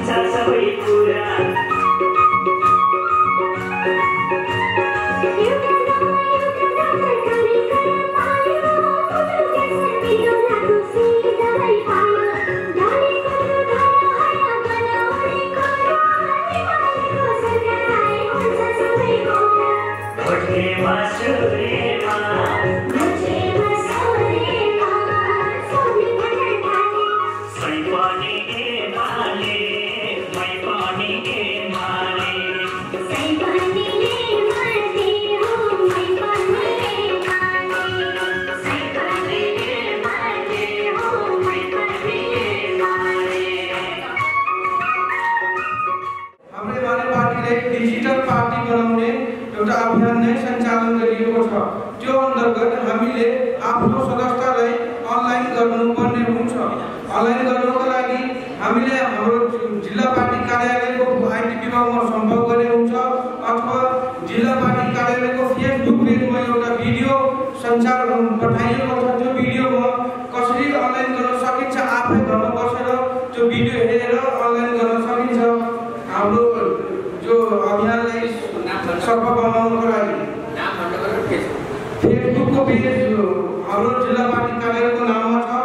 E: डिजिटल पार्टी बनाउने एउटा अभियान नै सञ्चालन गरिएको छ। त्यो अन्तर्गत हामीले आफ्नो सदस्यतालाई अनलाइन गर्नुपर्ने हुन्छ। अनलाइन गर्नको लागि हामीले हाम्रो जिल्ला पार्टी कार्यालयको आइटी विभागमा सम्पर्क गर्ने हुन्छ अथवा जिल्ला पार्टी कार्यालयको फेसबुक पेजमा एउटा भिडियो सञ्चार पठाइएको छ। त्यो भिडियोमा कसरी अनलाइन गर्न सकिन्छ आफै घरमा बसेर त्यो भिडियो हेरेर अनलाइन गर्न सकिन्छ। हाम्रो जो अभियानलाई सफल बनाउनको लागि फेसबुकको पेज हाम्रो जिल्ला पार्टी कार्यालयको नाममा छ।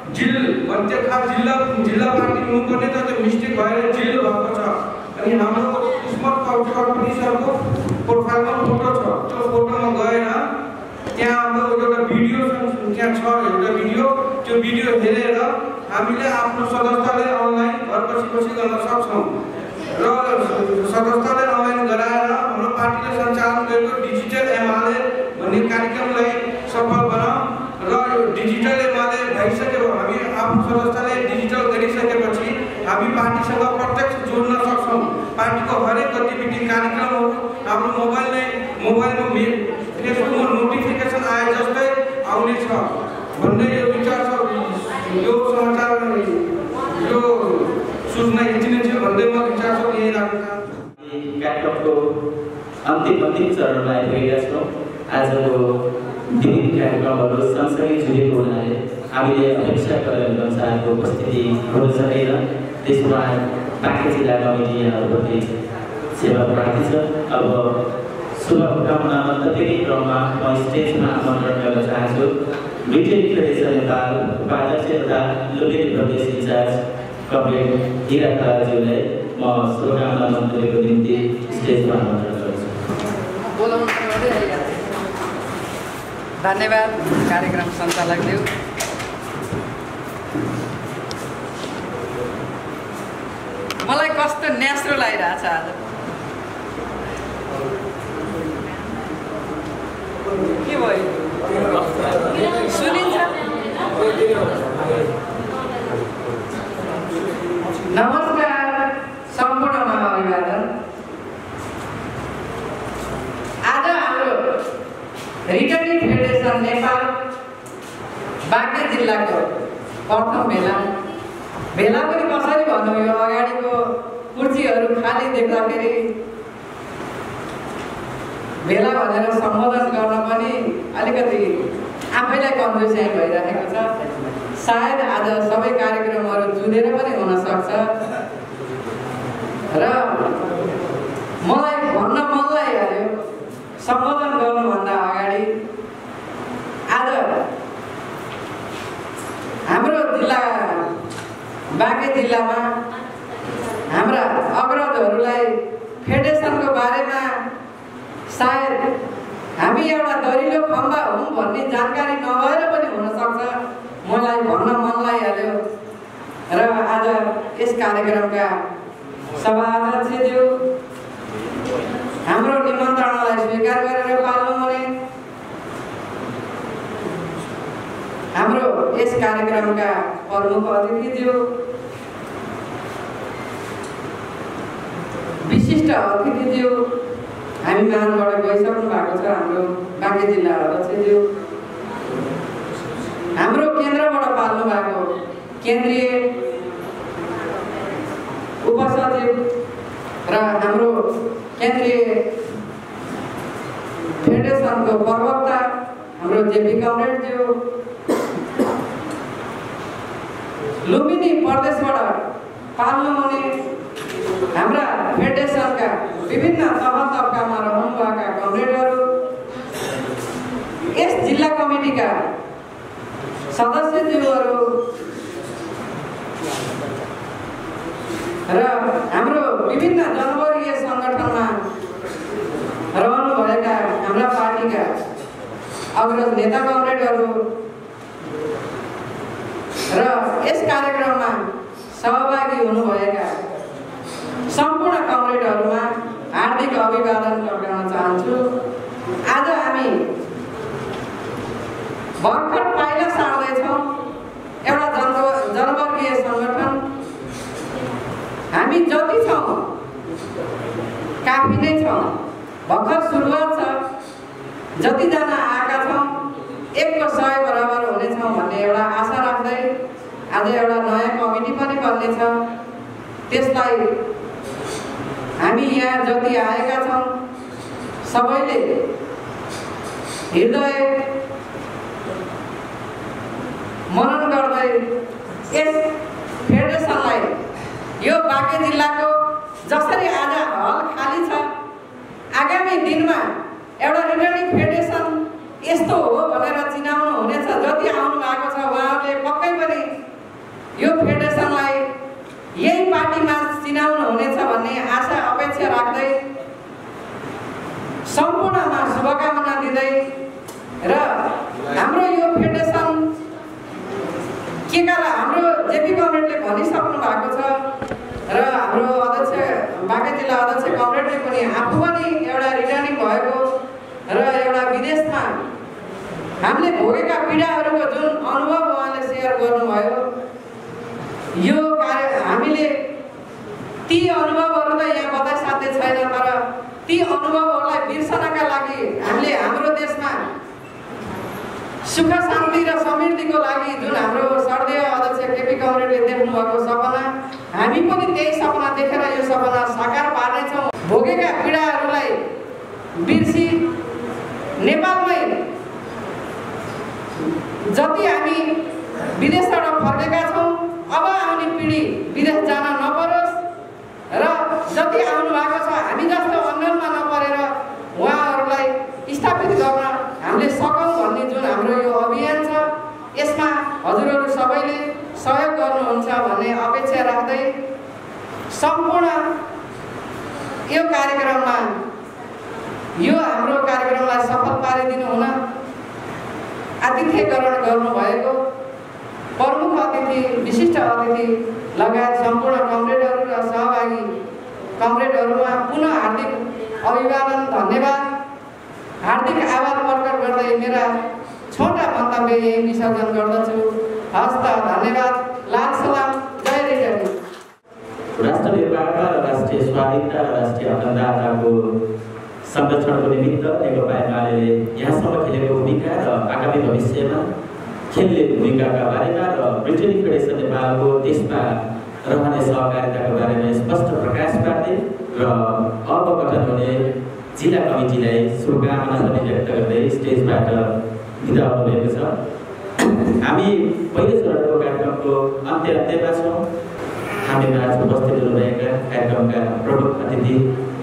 E: जिल्ला पार्टी हुनुपर्ने त त्यो मिस्टेक भएर जिल्लो भएको छ। अनि हाम्रो किस्मत कम्पनी सरको प्रोफाइलमा फोटो छ। त्यो फोटोमा गएर त्यहाँ हाम्रो एउटा भिडियो त्यहाँ छ एउटा भिडियो। त्यो भिडियो हेरेर हामीले आफ्नो सदस्यतालाई अनलाइन घर बसी गर्न सक्छौँ र सदस्यतालाई अनलाइन गराएर हाम्रो पार्टीले सञ्चालन गरेको डिजिटल एमाले भन्ने कार्यक्रमलाई सफल बनाऊ र यो डिजिटल एमाले भइसक्यो। हामी आफ्नो सदस्यतालाई डिजिटल गरिसकेपछि हामी पार्टीसँग प्रत्यक्ष जोड्न सक्छौँ। पार्टीको हरेक गतिविधि कार्यक्रमहरू हाम्रो मोबाइलमा फेसबुकमा नोटिफिकेसन आए जस्तै आउनेछ भन्ने यो विचार छ। यो समाचार यो सूचना यति नै थियो भन्दै म विचार छ यही लाग्छ।
B: कार्यक्रमको अन्तिम चरणमा आइपुगेका छौँ। आजको विभिन्न कार्यक्रमहरू सँगसँगै जोडिएको हुनाले हामीले अपेक्षा गरेर अनुसारको उपस्थिति हुन सकेन। त्यसमा बाँके जिल्ला कमिटीहरूप्रति सेवा प्रार्थी छ। अब शुभकामनामा फेरि क्रममा म स्टेजमा आमन्त्रण गर्न चाहन्छु ब्रिटेन फेडरेसन नेपाल उपाध्यक्ष तथा लोकल प्रदेश इन्चार्ज कमरेड हिरा खलाज्यूलाई म शुभकामना मन्तव्यको निम्ति स्टेजमा आमन्त्रण गर्छु।
F: धन्यवाद कार्यक्रम सञ्चालकज्यू। मलाई कस्तो न्यास्रो लागिरहेछ आज। के भयो सुनिन्छ? नमस्कार, सम्पूर्णमा अभिवादन। आज हाम्रो रिटर्निङ फेडरेसन नेपाल बाँके जिल्लाको प्रथम भेला पनि कसरी भन्नु, यो अगाडिको कुर्सीहरू खाली देख्दाखेरि भेला भनेर सम्बोधन गर्न पनि अलिकति आफैलाई कन्फ्युजन भइरहेको छ। सायद आज सबै कार्यक्रमहरू जुधेर पनि हुन सक्छ र मलाई भन्न मन लागिहाल्यो सम्बोधन गर्नुभन्दा अगाडि आज हाम्रो जिल्ला बाँके जिल्लामा हाम्रा अग्रजहरूलाई फेडरेसनको बारेमा सायद हामी एउटा दरिलो खम्बा हौँ भन्ने जानकारी नभएर पनि हुनसक्छ। मलाई भन्न मन लागिहाल्यो र आज यस कार्यक्रमका सभाध्यक्षज्यू हाम्रो निमन्त्रणालाई स्वीकार गरेर पाल्नुहुने, हाम्रो यस कार्यक्रमका प्रमुख अतिथिज्यू, विशिष्ट अतिथिज्यू हामी महानबाट गइसक्नु भएको छ, हाम्रो बाँके जिल्ला अध्यक्षज्यू, हाम्रो केन्द्रबाट पाल्नु भएको केन्द्रीय उपसचिव र हाम्रो केन्द्रीय फेडरेसनको प्रवक्ता हाम्रो जेपी कमरेडज्यू, लुम्बिनी प्रदेशबाट पाल्नुहुने विभिन्न तह तबकामा रहनुभएका कमरेडहरू, यस जिल्ला कमिटीका सदस्यज्यूहरू र हाम्रो विभिन्न जनवर्गीय सङ्गठनमा रहनुभएका हाम्रा पार्टीका अग्रज नेता कमरेडहरू र यस कार्यक्रममा सहभागी हुनुभएका सम्पूर्ण कमरेडहरूमा हार्दिक अभिवादन गर्न चाहन्छु। आज हामी भर्खर पाइला सार्दैछौँ एउटा जनवर्गीय सङ्गठन। हामी जति छौँ काफी नै छौँ, भर्खर सुरुवात छ। जतिजना आएका छौँ 100 बराबर हुनेछौँ भन्ने एउटा आशा राख्दै आज एउटा नयाँ कमिटी पनि बन्नेछ। त्यसलाई हामी यहाँ जति आएका छौँ सबैले हृदय मनन गर्दै यस फेडरेसनलाई, यो बाँके जिल्लाको जसरी आज हल खाली छ, आगामी दिनमा एउटा रिटर्निङ फेडरेसन यस्तो हो भनेर चिनाउनु हुनेछ। जति आउनु भएको छ उहाँहरूले पक्कै पनि यो फेडरेसनलाई यही पार्टीमा चिनाउनु हुनेछ भन्ने आशा अपेक्षा राख्दै सम्पूर्णमा शुभकामना दिँदै र हाम्रो यो फेडरेसन के काला हाम्रो जेपी कमरेडले भनिसक्नु भएको छ र हाम्रो अध्यक्ष बाँके जिल्ला अध्यक्ष कमरेडले पनि आफू पनि एउटा रिटर्निङ भएको र एउटा विदेशमा हामीले भोगेका पीडाहरूको जुन अनुभव उहाँले सेयर गर्नुभयो, यो हामीले ती अनुभवहरू त यहाँ बताइसाध्य छैन, तर ती अनुभवहरूलाई बिर्सनका लागि हामीले हाम्रो देशमा सुख शान्ति र समृद्धिको लागि जुन हाम्रो सर्देय अध्यक्ष केपी कमरेडले देख्नुभएको सपना, हामी पनि त्यही सपना देखेर यो सपना साकार पार्नेछौँ। भोगेका पीडाहरूलाई बिर्सी नेपालमै जति हामी विदेशबाट फर्केका छौँ, अब आउने पिँढी विदेश जान नपरोस् र जति आउनु भएको छ हामी जस्तो अनलमा नपरेर उहाँहरूलाई स्थापित गर्न हामीले सकौँ भन्ने जुन हाम्रो यो अभियान छ, यसमा हजुरहरू सबैले सहयोग गर्नुहुन्छ भन्ने अपेक्षा राख्दै सम्पूर्ण यो कार्यक्रममा यो हाम्रो कार्यक्रमलाई सफल पारिदिनु हुन आतिथ्य ग्रहण गर्नुभएको प्रमुख अतिथि, विशिष्ट अतिथि लगायत सम्पूर्ण कमरेडहरू र सहभागी कमरेडहरूमा पुनः हार्दिक अभिवादन, धन्यवाद, हार्दिक आभार प्रकट गर्दै मेरा छोटा मन्तव्य यही विसर्जन गर्दछु। हस्त, धन्यवाद, लाल सलाम, जय रिटर्निङ।
B: राष्ट्र निर्माणमा र राष्ट्रिय स्वाधीनता र राष्ट्रिय अखण्डताको संरक्षणको निमित्त नेकपा एमाले यहाँसम्म खेलेको भूमिका र आगामी भविष्यमा खेल्ने भूमिकाका बारेमा र रिटर्निङ फेडरेसन नेपालको देशमा रहने सहकारिताको बारेमा स्पष्ट प्रकाश पार्दै र अब गठन हुने जिल्ला कमिटीलाई शुभकामना पनि व्यक्त गर्दै स्टेजबाट बिदा हुनुभएको छ। हामी पहिलो चरणको कार्यक्रमको अन्त्यमा छौँ। हामीमा आज उपस्थित हुनुभएका कार्यक्रमका प्रमुख अतिथि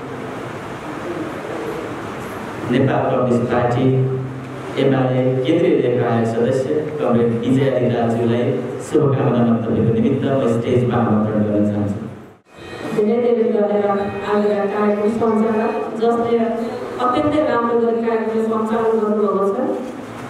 B: नेपाल कम्युनिस्ट पार्टी एमाले केन्द्रीय लेखा आयोग सदस्य कमरेड विजय अधिराज्यूलाई शुभकामना मन्तव्यको निमित्त म स्टेजमा आमन्त्रण गर्न चाहन्छु।
G: धेरै धन्यवाद आजका कार्यक्रम सञ्चालक, जसले अत्यन्तै राम्रो गरी कार्यक्रम सञ्चालन गर्नुभएको छ।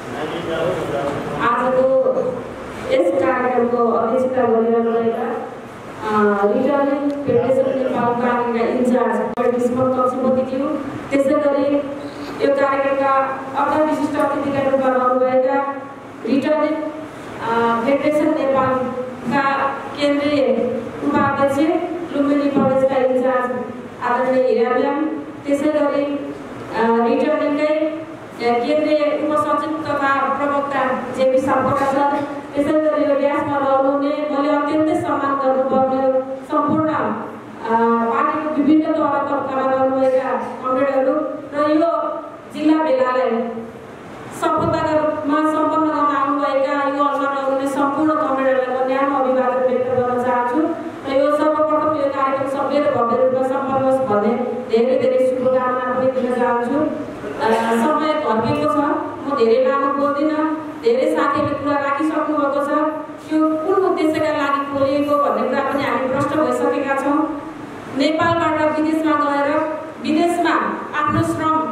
G: आजको यस कार्यक्रमको अध्यक्षता गरिरहेका रिटर्निङ फेडरेसन नेपाल पार्टीका इन्चार्ज विस्मत कक्षपतिज्यू, त्यसै गरी यो कार्यक्रमका अर्का विशिष्ट अतिथिका रूपमा रहनुभएका रिटर्निङ फेडरेसन नेपालका केन्द्रीय उपाध्यक्ष लुम्बिनी प्रदेशका इन्चार्ज आदरणीय हिरा म्याम, त्यसै गरी रिटर्निङकै केन्द्रीय उपसचिव तथा प्रवक्ता जेपी सापकोटा सर, त्यसै गरी यो ड्यासमा रहनुहुने मैले अत्यन्तै सम्मान गर्नुपर्ने सम्पूर्ण पार्टीको विभिन्न तह तबकामा रहनुभएका कमरेडहरू र यो जिल्ला बेलालाई सफलताका रूपमा सम्पन्न गर्न आउनुभएका यो अवसरमा रहनुहुने सम्पूर्ण कमरेडहरूलाई म न्यानो अभिवादन व्यक्त गर्न चाहन्छु र यो सर्वप्रथम यो कार्यक्रम भव्य र भव्य रूपमा सम्पन्न होस् भन्ने धेरै धेरै शुभकामना पनि दिन चाहन्छु। समय घटेको छ, म धेरै लामो बोल्दिनँ। धेरै साथीहरूले कुरा राखिसक्नु भएको छ। यो कुन उद्देश्यका लागि खोलिएको भन्ने कुरा पनि हामी प्रष्ट भइसकेका छौँ। नेपालबाट विदेशमा गएर विदेशमा आफ्नो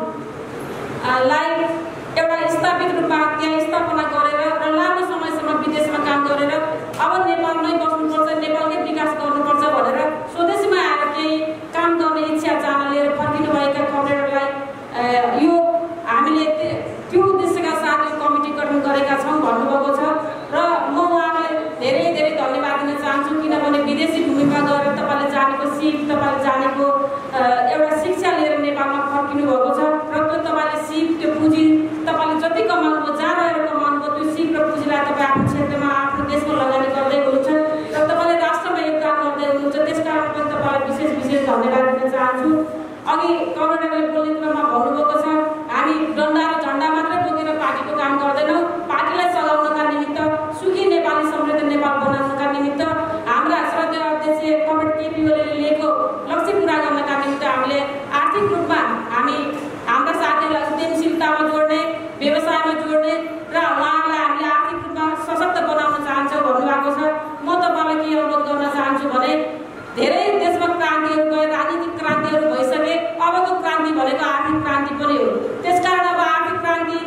G: श्रमलाई एउटा स्थापित रूपमा त्यहाँ स्थापना गरेर र लामो समयसम्म विदेशमा काम गरेर अब नेपालमै बस्नुपर्छ, नेपालकै विकास गर्नुपर्छ भनेर स्वदेशीमा आएर केही काम गर्ने इच्छा चाहना लिएर फर्किनुभएका कमरेडहरूलाई यो हामीले त्यो उद्देश्यका साथ यो कमिटी गठन गरेका छौँ भन्नुभएको छ र म उहाँलाई धेरै धेरै धन्यवाद दिन चाहन्छु। किनभने विदेशी भूमिमा गएर तपाईँले जानेको सिप, तपाईँले जानेको एउटा शिक्षा लिएर नेपालमा फर्किनु भएको छ र त्यो तपाईँले सिप, त्यो पुँजी तपाईँले जति कमाउनुभयो, जहाँ रहेर कमाउनुभयो, त्यो सिप र पुँजीलाई तपाईँ आफ्नो क्षेत्रमा आफ्नो देशमा लगानी गर्दै हुनुहुन्छ र तपाईँले राष्ट्रमा योगदान गर्दै हुनुहुन्छ। त्यसकारण पनि तपाईँलाई विशेष धन्यवाद दिन चाहन्छु। अघि कमरेडले बोल्ने क्रममा भन्नुभएको छ हामी डन्डा र झन्डा मात्रै बोकेर पार्टीको काम गर्दैनौँ। पार्टीलाई सघाउनका निमित्त, सुखी नेपाली समृद्ध नेपाल बनाउनका निमित्त हाम्रा श्रद्धेय अध्यक्ष कमरेड केपी ओलीले लिएको लक्ष्य पुरा गर्नका निमित्त हामीले आर्थिक रूपमा हामी हाम्रा साथीहरूलाई उद्यमशीलतामा जोड्ने, व्यवसायमा जोड्ने र उहाँहरूलाई हामीले आर्थिक रूपमा सशक्त बनाउन चाहन्छौँ भन्नुभएको छ। म तपाईँलाई के अनुरोध गर्न चाहन्छु भने धेरै देशमा क्रान्तिहरू गए, राजनीतिक क्रान्तिहरू भइसके, अबको क्रान्ति भनेको आर्थिक क्रान्ति पनि हो। त्यसकारण अब आर्थिक क्रान्ति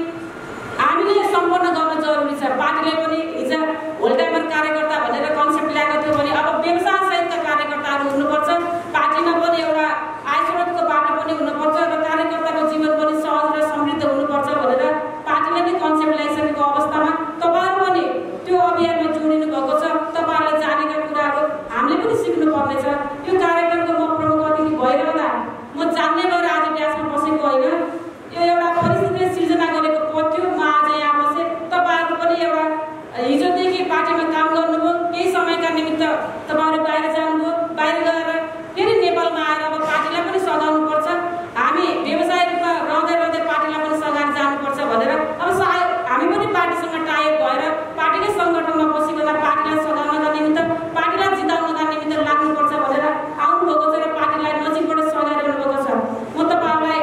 G: हामीले सम्पन्न गर्न जरुरी छ। पार्टीले पनि हिजो होल टाइमर कार्यकर्ता भनेर कन्सेप्ट ल्याएको थियो भने अब व्यवसाय सहितका कार्यकर्ताहरू हुनुपर्छ। पार्टीमा पनि एउटा आय स्रोतको बाटो पनि हुनुपर्छ र कार्यकर्ताको जीवन पनि सहज र समृद्ध हुनुपर्छ भनेर पार्टीले नै कन्सेप्ट ल्याइसकेको अवस्थामा तपाईँहरू पनि त्यो अभियानमा जोडिनु भएको छ। तपाईँहरूले जानेका कुराहरू हामीले पनि सिक्नु पर्नेछ। यो कार्यक्रमको म प्रमुख अतिथि भइरहँदा म जान्ने भएर आज ब्यासमा बसेको होइन। यो एउटा परिस्थितिले सिर्जना गरेको पद थियो। म आज यहाँ बसेँ। तपाईँहरू पनि एउटा हिजोदेखि पार्टीमा काम गर्नुभयो, केही समयका निमित्त तपाईँहरू बाहिर जानुभयो, बाहिर गएर फेरि नेपालमा आएर अब पार्टीलाई पनि सघाउनुपर्छ, हामी व्यवसाय रूपमा रहँदै रहँदै पार्टीलाई पनि सघाएर जानुपर्छ भनेर अब सायद हामी पनि पार्टीसँग टाइप भएर पार्टीकै सङ्गठनमा बसिकन पार्टीलाई सघाउनका निमित्त, पार्टीलाई जिताउनका निमित्त लाग्नुपर्छ भनेर आउनुभएको छ र पार्टीलाई नजिकबाट सघाइरहनु भएको छ। म तपाईँहरूलाई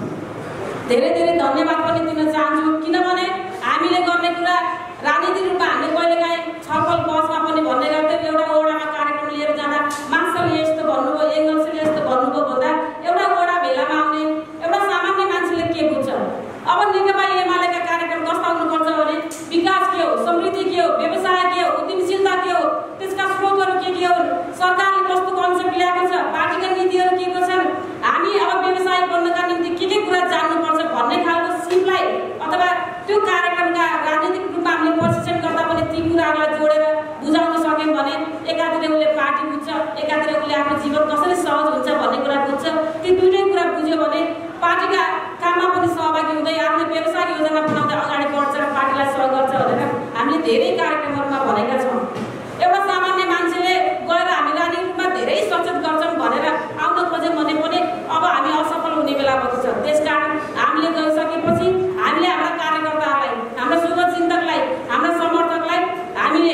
G: धेरै धेरै धन्यवाद पनि दिन चाहन्छु। किनभने हामीले गर्ने कुरा राजनीतिक रूपमा हामीले कहिलेकाहीँ छलफल बसमा पनि भन्ने गर्थ्यौँ। एउटा ओडामा कार्यक्रम लिएर जाँदा मार्क्सले यस्तो भन्नुभयो, एङ्गल्सले यस्तो भन्नुभयो भन्दा एउटा ओडा भेलामा आउने एउटा सामान्य मान्छेले के बुझ्छ? अब नेकपा एमालेका कार्यक्रम कस्ता हुनुपर्छ भने विकास के हो, समृद्धि के हो, व्यवसाय के हो, उद्यमशीलता के हो, त्यसका स्रोतहरू के हो, सरकारले कस्तो कन्सेप्ट ल्याएको छ, पार्टीका नीतिहरू के छन्, हामी अब व्यवसाय बन्नका निम्ति के कुरा जान्नुपर्छ भन्ने खालको सिपलाई अथवा त्यो कार्यक्रमका राजनीतिक रूपमा हामीले प्रशिक्षण गर्दा पनि ती कुराहरूलाई जोडेर बुझाउन सक्यौँ भने एकातिर उसले पार्टी बुझ्छ, एकातिर उसले आफ्नो जीवन कसरी सहज हुन्छ भन्ने कुरा बुझ्छ। ती दुईटै कुरा बुझ्यो भने पार्टीका काममा पनि सहभागी हुँदै आफ्नो व्यवसायिक योजना बनाउँदै अगाडि बढ्छ र पार्टीलाई सहयोग गर्छ भनेर हामीले धेरै कार्यक्रमहरूमा भनेका छौँ। एउटा सामान्य मान्छेले गएर हामी राजनीतिक रूपमा धेरै सचेत गर्छौँ भनेर आउन खोज्यौँ भने पनि अब हामी असफल हुने बेला भएको छ। त्यसकारण हामीले गइसकेपछि हामीले हाम्रा कार्यकर्ताहरूलाई, हाम्रा शुभचिन्तकलाई, हाम्रा समर्थकलाई हामीले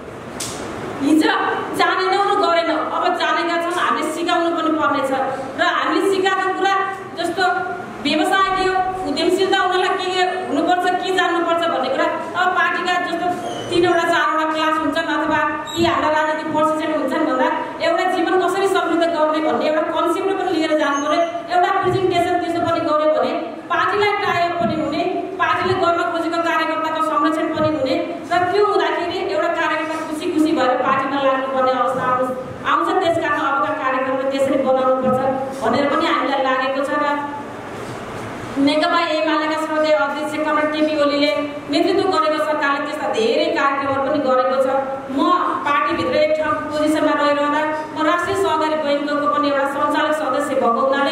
G: हिजो जानेनौँ र गरेनौँ, अब जानेका छौँ, हामीले सिकाउनु पनि पर्नेछ र हामीले सिकाएको कुरा जस्तो व्यवसाय के हो, उद्यमशीलता उनीहरूलाई के हुनुपर्छ, के जान्नुपर्छ भन्ने कुरा अब पार्टीका जस्तो 3वटा 4वटा क्लास हुन्छन् अथवा कि हाम्रा राजनीतिक प्रशिक्षण हुन्छन् भन्दा एउटा जीवन कसरी समृद्ध गर्ने भन्ने एउटा कन्सेप्ट पनि लिएर जानु पर्यो। एउटा प्रेजेन्टेसन त्यसो पनि गऱ्यो भने पार्टीलाई टाइप पनि हुने, पार्टीले गर्न खोजेको कार्यकर्ताको संरक्षण पनि हुने र त्यो हुँदाखेरि एउटा कार्यकर्ता खुसी भएर पार्टीमा लाग्नुपर्ने अवस्था आउँछ। त्यसकारण अबका कार्यक्रमलाई त्यसरी बनाउनुपर्छ भनेर पनि हामीलाई लागेको छ र नेकपा एमालेका श्रद्धेय अध्यक्ष कमरेड केपी ओलीले नेतृत्व गरेको सरकारले त्यस्ता धेरै कार्यक्रमहरू पनि गरेको छ। म पार्टीभित्र एक ठाउँको पोजिसनमा रहिरहँदा म राष्ट्रिय सहकारी बैङ्कको पनि एउटा सञ्चालक सदस्य भएको हुनाले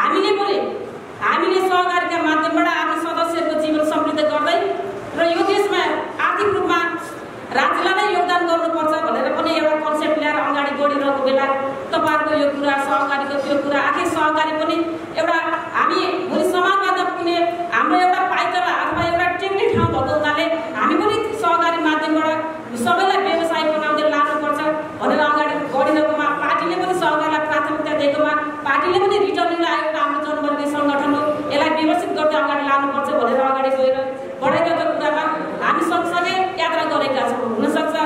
G: हामीले सहकारीका माध्यमबाट आफ्नो सदस्यहरूको जीवन समृद्ध गर्दै र यो देशमा आर्थिक रूपमा राज्यलाई नै योगदान गर्नुपर्छ भनेर पनि एउटा कन्सेप्ट ल्याएर अगाडि बढिरहेको बेला तपाईँहरूको यो कुरा, सहकारीको त्यो कुरा, आखिर सहकारी पनि एउटा हामी भोलि समाजवाद पुग्ने हाम्रो एउटा पाइतला अथवा एउटा टेक्ने ठाउँ भएको हुनाले हामी पनि सहकारी माध्यमबाट सबैलाई व्यवसाय बनाउँदै लानुपर्छ भनेर अगाडि बढिरहेकोमा पार्टीले पनि सहकारीलाई प्राथमिकता भइदिएकोमा पार्टीले पनि रिटर्निङ आएको हाम्रो जनवर्गीय सङ्गठन हो, यसलाई व्यवस्थित गर्दै अगाडि लानुपर्छ भनेर अगाडि गएर बढाइरहेको कुरामा हामी सँगसँगै यात्रा गरेका छौँ। हुनसक्छ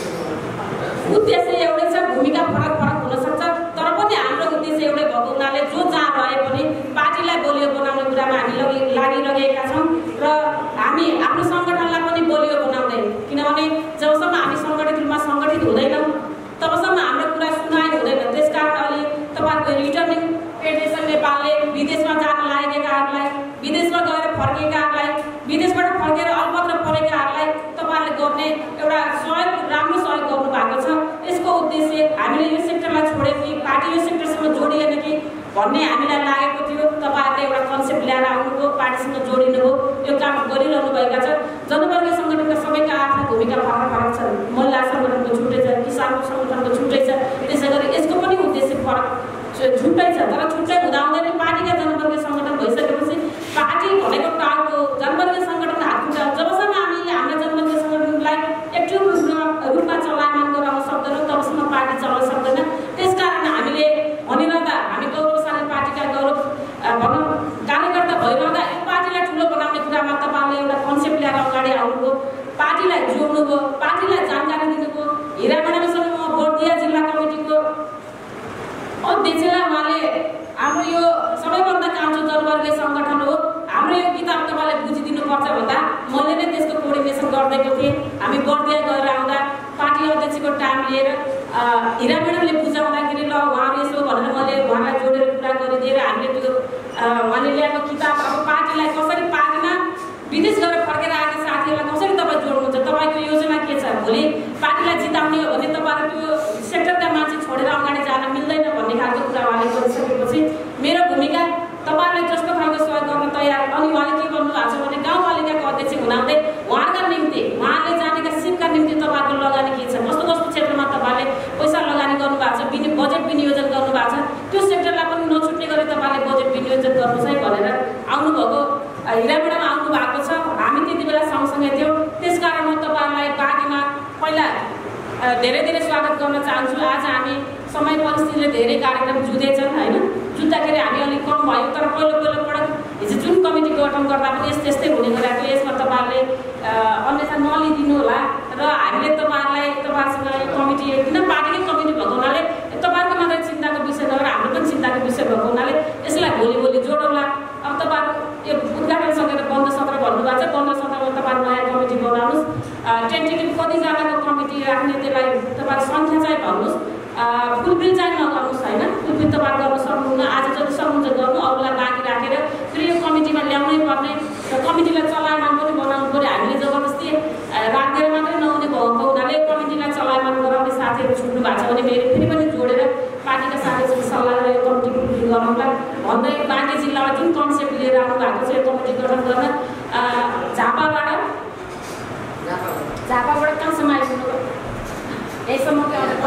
G: उद्देश्य एउटै छ, भूमिका फरक फरक हुनसक्छ, तर पनि हाम्रो उद्देश्य एउटै भएको हुनाले जो जहाँ रहे पनि पार्टीलाई बलियो बनाउने कुरामा हामी लागिरहेका छौँ र हामी आफ्नो सङ्गठनलाई पनि बलियो बनाउँदै, किनभने जबसम्म हामी सङ्गठित रूपमा सङ्गठित हुँदैनौँ तबसम्म हाम्रो कुरा सुनाइ हुँदैन। त्यसकारण अहिले तपाईँहरूको रिटर्निङ फेडरेसन नेपालले विदेशमा जान लागेकाहरूलाई, विदेशमा गएर फर्केकाहरूलाई, विदेशबाट फर्केर अलपत्र परेकाहरूलाई तपाईँहरूले गर्ने एउटा सहयोग, राम्रो सहयोग गर्नु भएको छ। यसको उद्देश्य हामीले यो सेक्टरलाई छोड्यो कि पार्टी यो सेक्टरसँग जोडिएन कि भन्ने हामीलाई लागेको थियो। तपाईँहरूले एउटा कन्सेप्ट ल्याएर आउनुभयो, पार्टीसँग जोडिनुभयो, यो काम गरिरहनु भएका छ। जनवर्गीय सङ्गठनका सबैका आफ्नो भूमिका फरक फरक छन्, महिला सङ्गठनको छुट्टै छ, किसानको सङ्गठनको छुट्टै छ, त्यसै गरी यसको पनि उद्देश्य फरक छुट्टै छ। तर छुट्टै हुँदाहुँदै नै पार्टीका जनवर्गीय सङ्गठन भइसकेपछि पार्टी भनेको टाउको, जनवर्गीय सङ्गठन हातखुट्टा। जबसम्म हामीले हाम्रा जनवर्गीय सङ्गठनलाई एक्टिभ रूपमा चलायमान गराउन सक्दैनौँ तबसम्म पार्टी चल्न सक्दैन। त्यसकारण हामीले भनिरहँदा हामी गौरवशाली पार्टीका गौरव भनौँ कार्यकर्ता भइरहँदा यो पार्टीलाई ठुलो बनाउने कुरामा तपाईँहरूले एउटा कन्सेप्ट ल्याएर अगाडि आउनुभयो, पार्टीलाई जोड्नुभयो, पार्टीलाई जानकारी दिनुभयो। हिरा म्याडमसँग म बर्दिया जिल्ला कमिटीको अध्यक्षलाई उहाँले हाम्रो यो सबैभन्दा कान्छो जनवर्गीय सङ्गठन हो, हाम्रो यो किताब तपाईँले बुझिदिनुपर्छ भन्दा मैले नै त्यसको कोर्डिनेसन गरिदिएको थिएँ। हामी बर्दिया गएर आउँदा पार्टी अध्यक्षको टाइम लिएर हिरा म्याडमले बुझाउँदाखेरि ल उहाँहरू यसो भनेर मैले उहाँलाई जोडेर कुरा गरिदिएर हामीले त्यो उहाँले ल्याएको किताब अब पार्टीलाई कसरी, पार्टीमा विदेश गएर फर्केर आएका साथीहरूलाई कसरी तपाईँ जोड्नुहुन्छ, तपाईँको योजना के छ, भोलि पार्टीलाई जिताउने हो भने तपाईँहरू त्यो सेक्टरका मान्छे छोडेर अगाडि जान मिल्दैन भन्ने खालको कुरा उहाँले गरिसकेपछि मेरो भूमिका तपाईँहरूले जस्तो खालको सहयोग गर्न तयार। अनि उहाँले के गर्नुभएको छ भने गाउँपालिकाको अध्यक्ष हुनाले उहाँका निम्ति, उहाँले जानेका सिपका निम्ति तपाईँहरूको लगानी के छ, कस्तो कस्तो क्षेत्रमा तपाईँले पैसा लगानी गर्नुभएको छ, बजेट विनियोजन गर्नुभएको छ, त्यो सेक्टरलाई पनि नछुट्ने गरी तपाईँले बजेट विनियोजन गर्नुहोस् है भनेर आउनुभएको हिरा म्याडम आउनु भएको छ। हामी त्यति बेला सँगसँगै थियौँ। त्यसकारण म तपाईँहरूलाई बाँकीमा पहिला धेरै धेरै स्वागत गर्न चाहन्छु। आज हामी समय परिस्थितिले धेरै कार्यक्रम जुँदैछन् होइन, जुत्दाखेरि हामी अलिक कम भयो, तर पहिलोपटक हिजो जुन कमिटी गठन गर्दा पनि यस्तै हुने गरेको, यसमा तपाईँहरूले अन्यथा नलिदिनु होला र हामीले तपाईँहरूसँग यो कमिटी किन पार्टीकै कमिटी भएको हुनाले तपाईँहरूको मात्रै चिन्ताको विषय नभएर हाम्रो पनि चिन्ताको विषय भएको हुनाले यसलाई भोलि जोडौँला। अब तपाईँहरू यो उद्घाटन सकेर बन्द सत्र भन्नुभएको छ, बन्द सत्रमा तपाईँहरू नयाँ कमिटी बनाउनुहोस्। टेन्टेटिभ कतिजनाको कमिटी राख्ने त्यसलाई तपाईँहरू सङ्ख्या चाहिँ भन्नुहोस्, फुलफिल चाहिँ नगर्नुहोस् होइन। फुलफिल तपाईँ गर्न सक्नुहुन्न, आज जति सक्नुहुन्छ गर्नु, अरूलाई बाँकी राखेर फेरि यो कमिटीमा ल्याउनै पर्ने र कमिटीलाई चलायमान पनि बनाउनु पऱ्यो। हामीले जबरजस्ती राखिदिएर मात्रै नहुने भएको हुनाले कमिटीलाई चलायमान गराउने साथीहरू छुट्नु भएको छ भने फेरि पनि जोडेर पार्टीका साथीहरूसँग सल्लाह गरेर यो कमिटी फुलफिल गराउँला भन्दै बाँकी जिल्लामा जुन कन्सेप्ट लिएर आउनु भएको छ यो कमिटी गठन गर्न झापाबाट कहाँसम्म आइपुग्नु यसम्म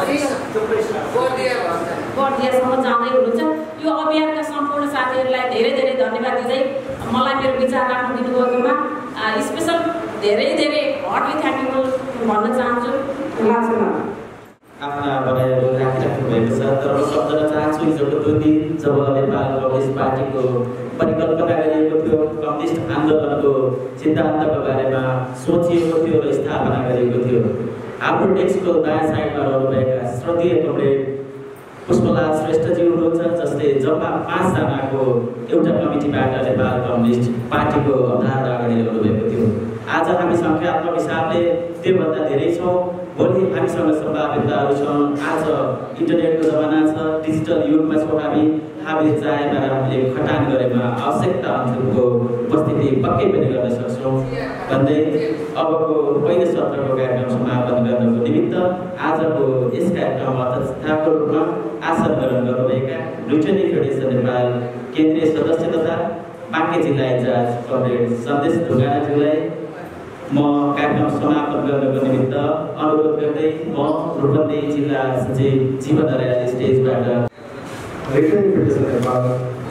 G: बर्दियासम्म जाँदै हुनुहुन्छ। यो अभियानका सम्पूर्ण साथीहरूलाई धेरै धेरै धन्यवाद दिँदै मलाई मेरो विचार राख्न दिनुभएकोमा स्पेसल धेरै धेरै हर्टली थ्याङ्कफुल भन्न चाहन्छु।
B: आफ्ना भनाइहरू राखिराख्नु भएको छ, तर म सम्झन चाहन्छु हिजोको 2 दिन जब नेपाल कम्युनिस्ट पार्टीको परिकल्पना गरिएको थियो, कम्युनिस्ट आन्दोलनको सिद्धान्तको बारेमा सोचिएको थियो र स्थापना गरिएको थियो। हाम्रो डेस्कको दायाँ साइडमा रहनुभएका श्रद्धेय कमरेड पुष्पलाल श्रेष्ठजी हुनुहुन्छ, जसले जम्मा 5 जनाको एउटा कमिटीबाट नेपाल कम्युनिस्ट पार्टीको अवधारणा अगाडि ल्याउनुभएको थियो। आज हामी सङ्ख्यात्मक हिसाबले त्योभन्दा धेरै छौँ, भोलि हामीसँग सम्भाव्यताहरू छन्। आज इन्टरनेटको जमाना छ, डिजिटल युगमा छौँ हामी चाहेमा र हामीले खटान गरेमा आवश्यकता अनुसारको उपस्थिति पक्कै पनि गर्न सक्छौँ भन्दै अबको पहिलो सत्रको कार्यक्रम समापन गर्नको निमित्त आजको यस कार्यक्रममा अध्यक्षताको रूपमा आसन ग्रहण गर्नुभएका रिटर्निङ फेडरेसन नेपाल केन्द्रीय सदस्य तथा बाँके जिल्ला इन्चार्ज कमरेड सन्देश ढुङ्गानाज्यूलाई म कार्यक्रम समापन गर्नको निमित्त अनुरोध गर्दै म रूपन्देही जिल्ला सचिव जीवन अर्याल स्टेजबाट
H: रिटर्निङ फेडरेसन नेपाल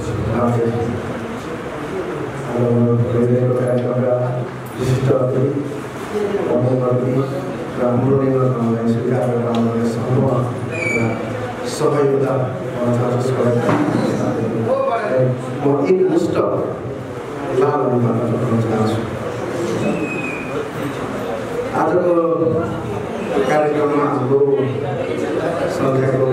H: कार्यक्रमका विशिष्ट अतिथि र हाम्रो निमन्त्रणालाई स्वीकार गरेर आउनुहुने सम्पूर्ण सहयोगता म एक मुष्ट लाभ गर्न चाहन्छु। आजको कार्यक्रममा हाम्रो सङ्ख्याको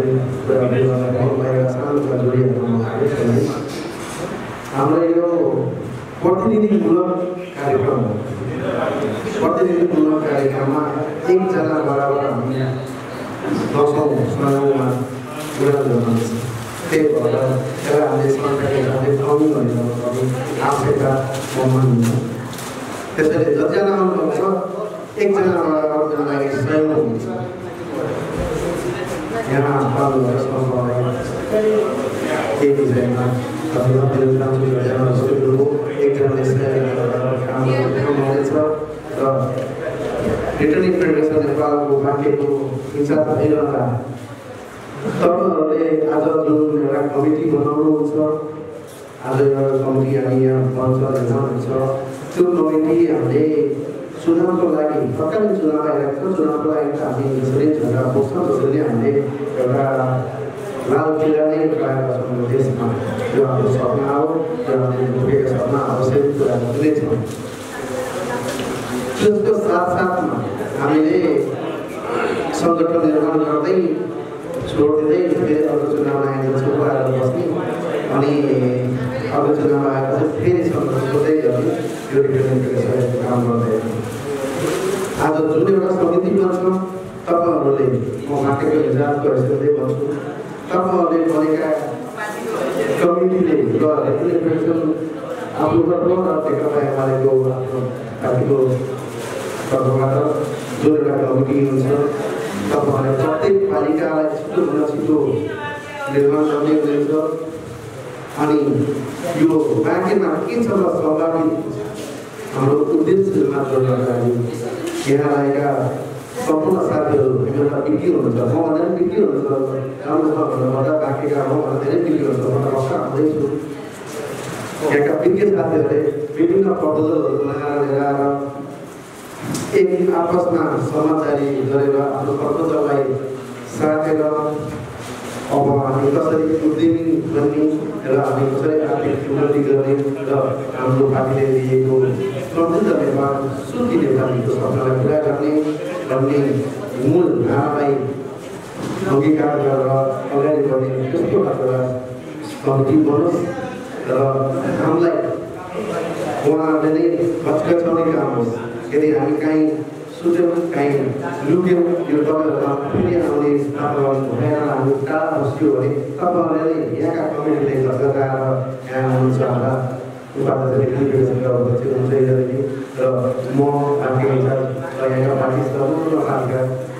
H: हाम्रो यो प्रतिनिधिमूलक कार्यक्रम हो। प्रतिनिधिमूलक कार्यक्रममा एकजना बराबर हामी 10औं सयौँमा कुरा गर्नुहुन्छ। त्यही भएर एउटा हामीले सङ्ख्याले कमी भनेर आवश्यकता म मान्दिनँ। त्यसैले जतिजना आउनुहुन्छ एकजना अर्जनालाई सहयोग हुन्छ। यहाँ पाल्नुभयो सम्पर्क केही विषयमा एकजनाले काम गर्नुहुनेछ र रिटर्निङ फेडरेसन नेपालको बाँकेको इन्चार्ज भइरहँदा तपाईँहरूले आज जुन एउटा कमिटी बनाउनुहुन्छ, आज एउटा कमिटी हामी यहाँ पञ्चायत जानुहुन्छ, त्यो कमिटी हामीले चुनावको लागि तत्कालीन चुनाव आइरहेको छ। चुनावको लागि त हामी यसरी झन्डा बोक्छौँ, जसरी हामीले एउटा लाल किल्ला नै उठाएका छौँ देशमा। यो हाम्रो सपना हो र हामीले पुगेका सपना अवश्य पुरा गर्नेछौँ। त्यसको साथसाथमा हामीले सङ्गठन निर्माण गर्दै छोडिदिँदै फेरि अर्को चुनाव आएर छुपा आएर बस्ने अनि अर्को चुनाव आएपछि फेरि सङ्गठन खोज्दै गर्ने यो रिटर्निङ काम गर्दै आज जुन एउटा समिति बन्छ तपाईँहरूले म बाँकेको इन्चार्जको हैसियतले भन्छु, तपाईँहरूले बनेका कमिटीले रिटर्निङ फेडरेसन आफ्नो तर्फ र नेकपा एमालेको आफ्नो पार्टीको तर्फबाट जुन एउटा कमिटी हुन्छ, तपाईँहरूले प्रत्येक पालिकालाई छिटोभन्दा छिटो निर्माण गर्ने हुनेछ। अनि यो बाँकेमा के छ र सहभागी हाम्रो उद्देश्यमा जोड्नका लागि यहाँ आएका सम्पूर्ण साथीहरू एउटा बिक्री हुनुहुन्छ, मभन्दा पनि बिक्री हुनुहुन्छ, राम्रो छ भन्नुभन्दा बाँकेका मभन्दा धेरै बिक्री हुन्छ भनेर भर्खर आउँदैछु। यहाँका बिक्री साथीहरूले विभिन्न प्रपोजलहरू बनाएर लिएर आएर एक आपसमा समझदारी गरेर आफ्नो प्रपोजललाई साटेर अब हामी कसरी उद्यमी बन्ने र हामी कसरी आर्थिक उन्नति गर्ने र हाम्रो पार्टीले दिएको समृद्ध नेपाल सुखी नेपालीको सपनालाई पुरा गर्ने भन्ने मूल धारालाई अङ्गीकार गरेर अगाडि बढ्ने त्यस्तो खालको कमिटी बनोस् र हामीलाई उहाँहरूले नै हचकचाउने काम होस्। यदि हामी कहीँ सुत्यौँ कहीँ लुक्यौँ यो तपाईँहरूमा फेरि आउने वातावरण भएर हामी टाढा बस्यो भने तपाईँहरूले नै यहाँका कमिटीले घरघर आएर यहाँ हुनुहुन्छ होला उपाध्यक्ष रिटर्निङ अध्यक्ष हुनुहुन्छ यहाँदेखि र म बाँके इन्चार्ज र यहाँका पार्टी सम्पूर्ण पार्टीका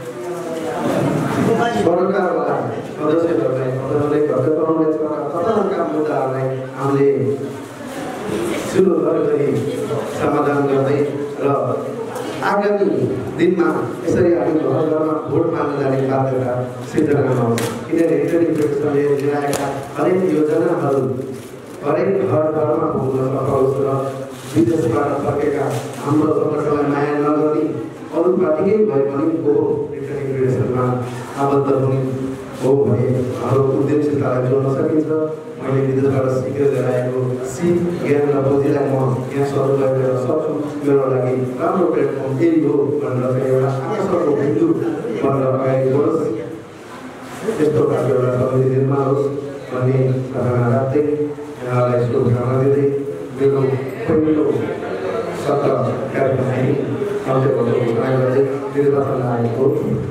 H: सरकारवाला सदस्यहरूलाई तपाईँहरूले घरघर बनाउनेछ र तपाईँहरूका मुद्दाहरूलाई हामीले सुरु गरी समाधान गर्दै र आगामी दिनमा यसरी हामी घर घरमा भोट माग्न जाने बाध्यता सिर्जना नहोस्। किनभने रिटर्निङ फेडरेसनले ल्याएका हरेक योजनाहरू हरेक घर घरमा पुग्न सकोस् र विदेशबाट फर्केका हाम्रो सङ्गठनलाई माया नगर्ने अरू पार्टीकै भए पनि को रिटर्निङ फेडरेसनमा आबद्ध हुने हो भने हाम्रो उद्यमशीलतालाई जोड्न सकिन्छ। मैले विदेशबाट सिकेर लिएर आएको सिप ज्ञान र बुद्धिलाई म यहाँ सरू गरेर सक्छु। मेरो लागि राम्रो प्लेटफर्म यही हो भनेर एउटा आकर्षकको बिन्दु भनेर अगाडि बढोस्, यस्तो खालको एउटा समिति निर्माण होस् भन्ने चाहना राख्दै यहाँलाई शुभकामना दिँदै मेरो पहिलो सत्र कार्यक्रम अन्त्य भएको घोषणा गर्दै निर्वाचन आएको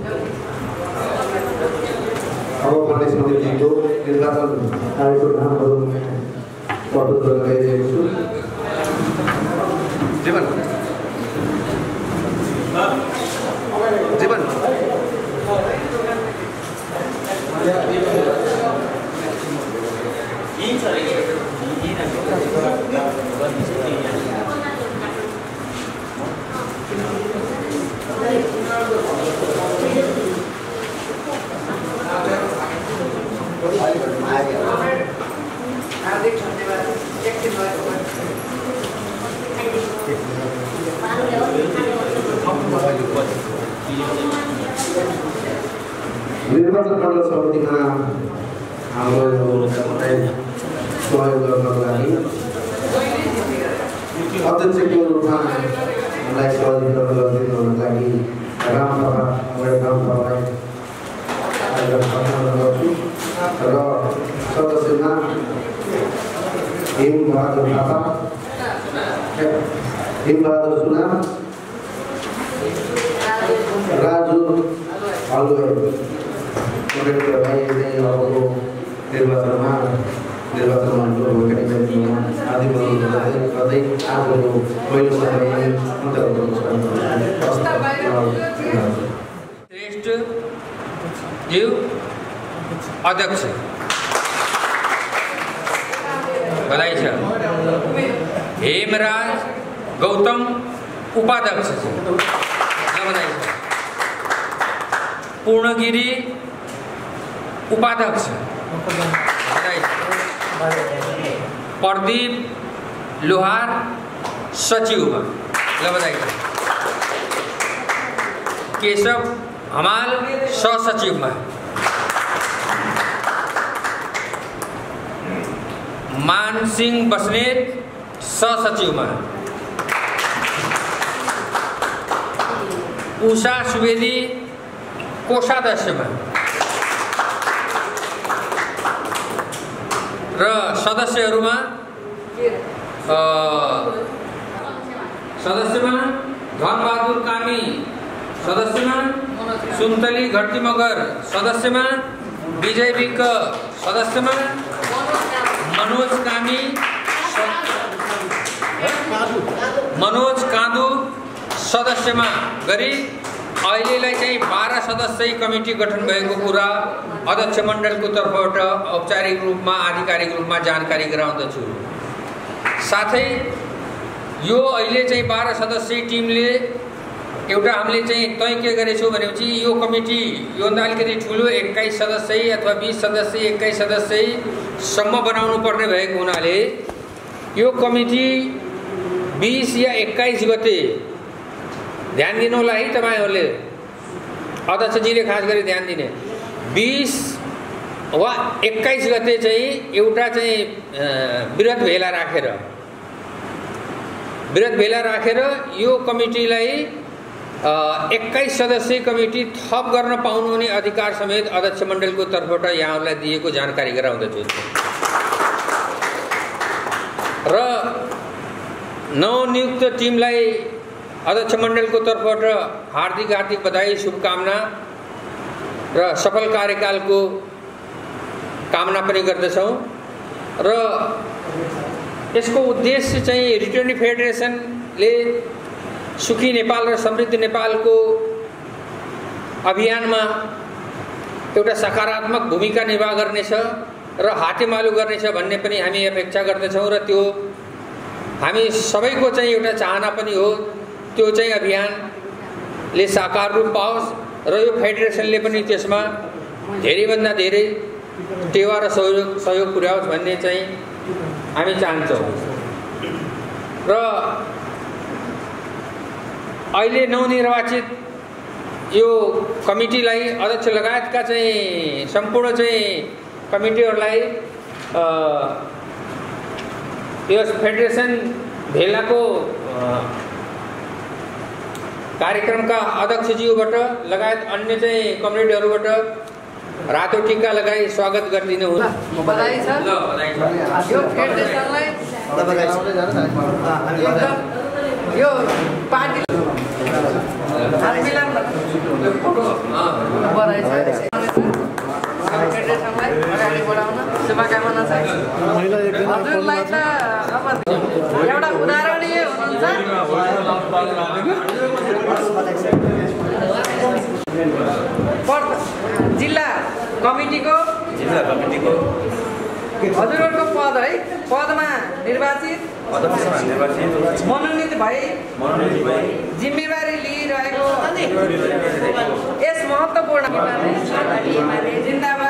H: अब पर्ने समितिको निर्वाचन आयोगको नामहरू प्रस्तुत गरिरहेको छु। जीवन
F: हार्दिक धन्यवाद। एकछिन
H: निर्वाचन मण्डल समितिमा हाम्रो सहयोग गर्नको लागि अध्यक्षको रूपमा हामीलाई सहयोगिता गरिदिनुको लागि रामसभालाई धन्यवाद गर्छु र सदस्यमा हिमबहादुर थापा, हिमबहादुर सुनाम, राजु हलुवाई निर्वाचनमा आदि गर्दै आजको पहिलो समय
E: श्रेष्ठ ज्यू अध्यक्ष बधाई छ। हेमराज गौतम उपाध्यक्ष बधाई छ। पूर्णगिरी उपाध्यक्ष बधाई छ। प्रदीप लोहार सचिव बधाई छ। केशव हमाल सहसचिव में, मान सिंह बस्नेत सहसचिव में, उषा सुवेदी कोषाध्यक्ष में र सदस्यहरूमा धनबहादुर कामी सदस्यमा, सुन्तली घट्टी मगर सदस्यमा, विजय विक सदस्यमा, मनोज काँदु सदस्यमा गरी अहिलेलाई चाहिँ 12 सदस्यीय कमिटी गठन भएको कुरा अध्यक्ष मण्डलको तर्फबाट औपचारिक रूपमा आधिकारिक रूपमा जानकारी गराउँदछु। साथै यो अहिले चाहिँ 12 सदस्यीय टिमले एउटा हामीले चाहिँ तय के गरेछौँ भनेपछि यो कमिटी योभन्दा अलिकति ठुलो 21 सदस्यीय अथवा 20 सदस्यीय 21 सदस्यीयसम्म बनाउनु पर्ने भएको हुनाले यो कमिटी 20 या 21 गते ध्यान दिनु होला है तपाईहरुले, अध्यक्षजीले खास गरी ध्यान दिने 20 वा 21 गते चाहिँ एउटा चाहिँ वृहत भेला राखेर यो कमिटीलाई 21 सदस्यीय कमिटी थप गर्न पाउनुहुने अधिकार समेत अध्यक्ष मण्डलको तर्फबाट यहाँहरूलाई दिएको जानकारी गराउँदछु। र नवनियुक्त टिमलाई अध्यक्ष मण्डलको तर्फबाट हार्दिक बधाई, शुभकामना र सफल कार्यकालको कामना पनि गर्दछौँ। र यसको उद्देश्य चाहिँ रिटर्निङ फेडरेसनले सुखी नेपाल र समृद्ध नेपालको अभियानमा एउटा सकारात्मक भूमिका निर्वाह गर्नेछ र हातेमालो गर्नेछ भन्ने पनि हामी अपेक्षा गर्दछौँ र त्यो हामी सबैको चाहिँ एउटा चाहना पनि हो। त्यो चाहिँ अभियानले साकार रूप पाओस् र यो फेडरेसनले पनि त्यसमा धेरैभन्दा धेरै टेवा र सहयोग पुर्याओस् भन्ने चाहिँ हामी चाहन्छौँ। र अहिले नवनिर्वाचित यो कमिटीलाई अध्यक्ष लगायतका चाहिँ सम्पूर्ण चाहिँ कमिटीहरूलाई यस फेडरेसन भेलाको कार्यक्रमका अध्यक्षज्यूबाट लगायत अन्य चाहिँ कमिटीहरूबाट रातो टीका लगाई स्वागत गरिदिनु हुन्छ।
F: बधाई छ। यो फेडरेसनलाई यो पार्टी बधाई छ। फेडरेसनलाई अगाडि बढाउन शुभकामना छ। हजुरलाई त अब एउटा उदाहरणीय हुनुहुन्छ। जिल्ला कमिटीको हजुरहरूको पद है, पदमा निर्वाचित मनोनित भई जिम्मेवारी लिइरहेको यस महत्त्वपूर्ण जिन्दाबाद।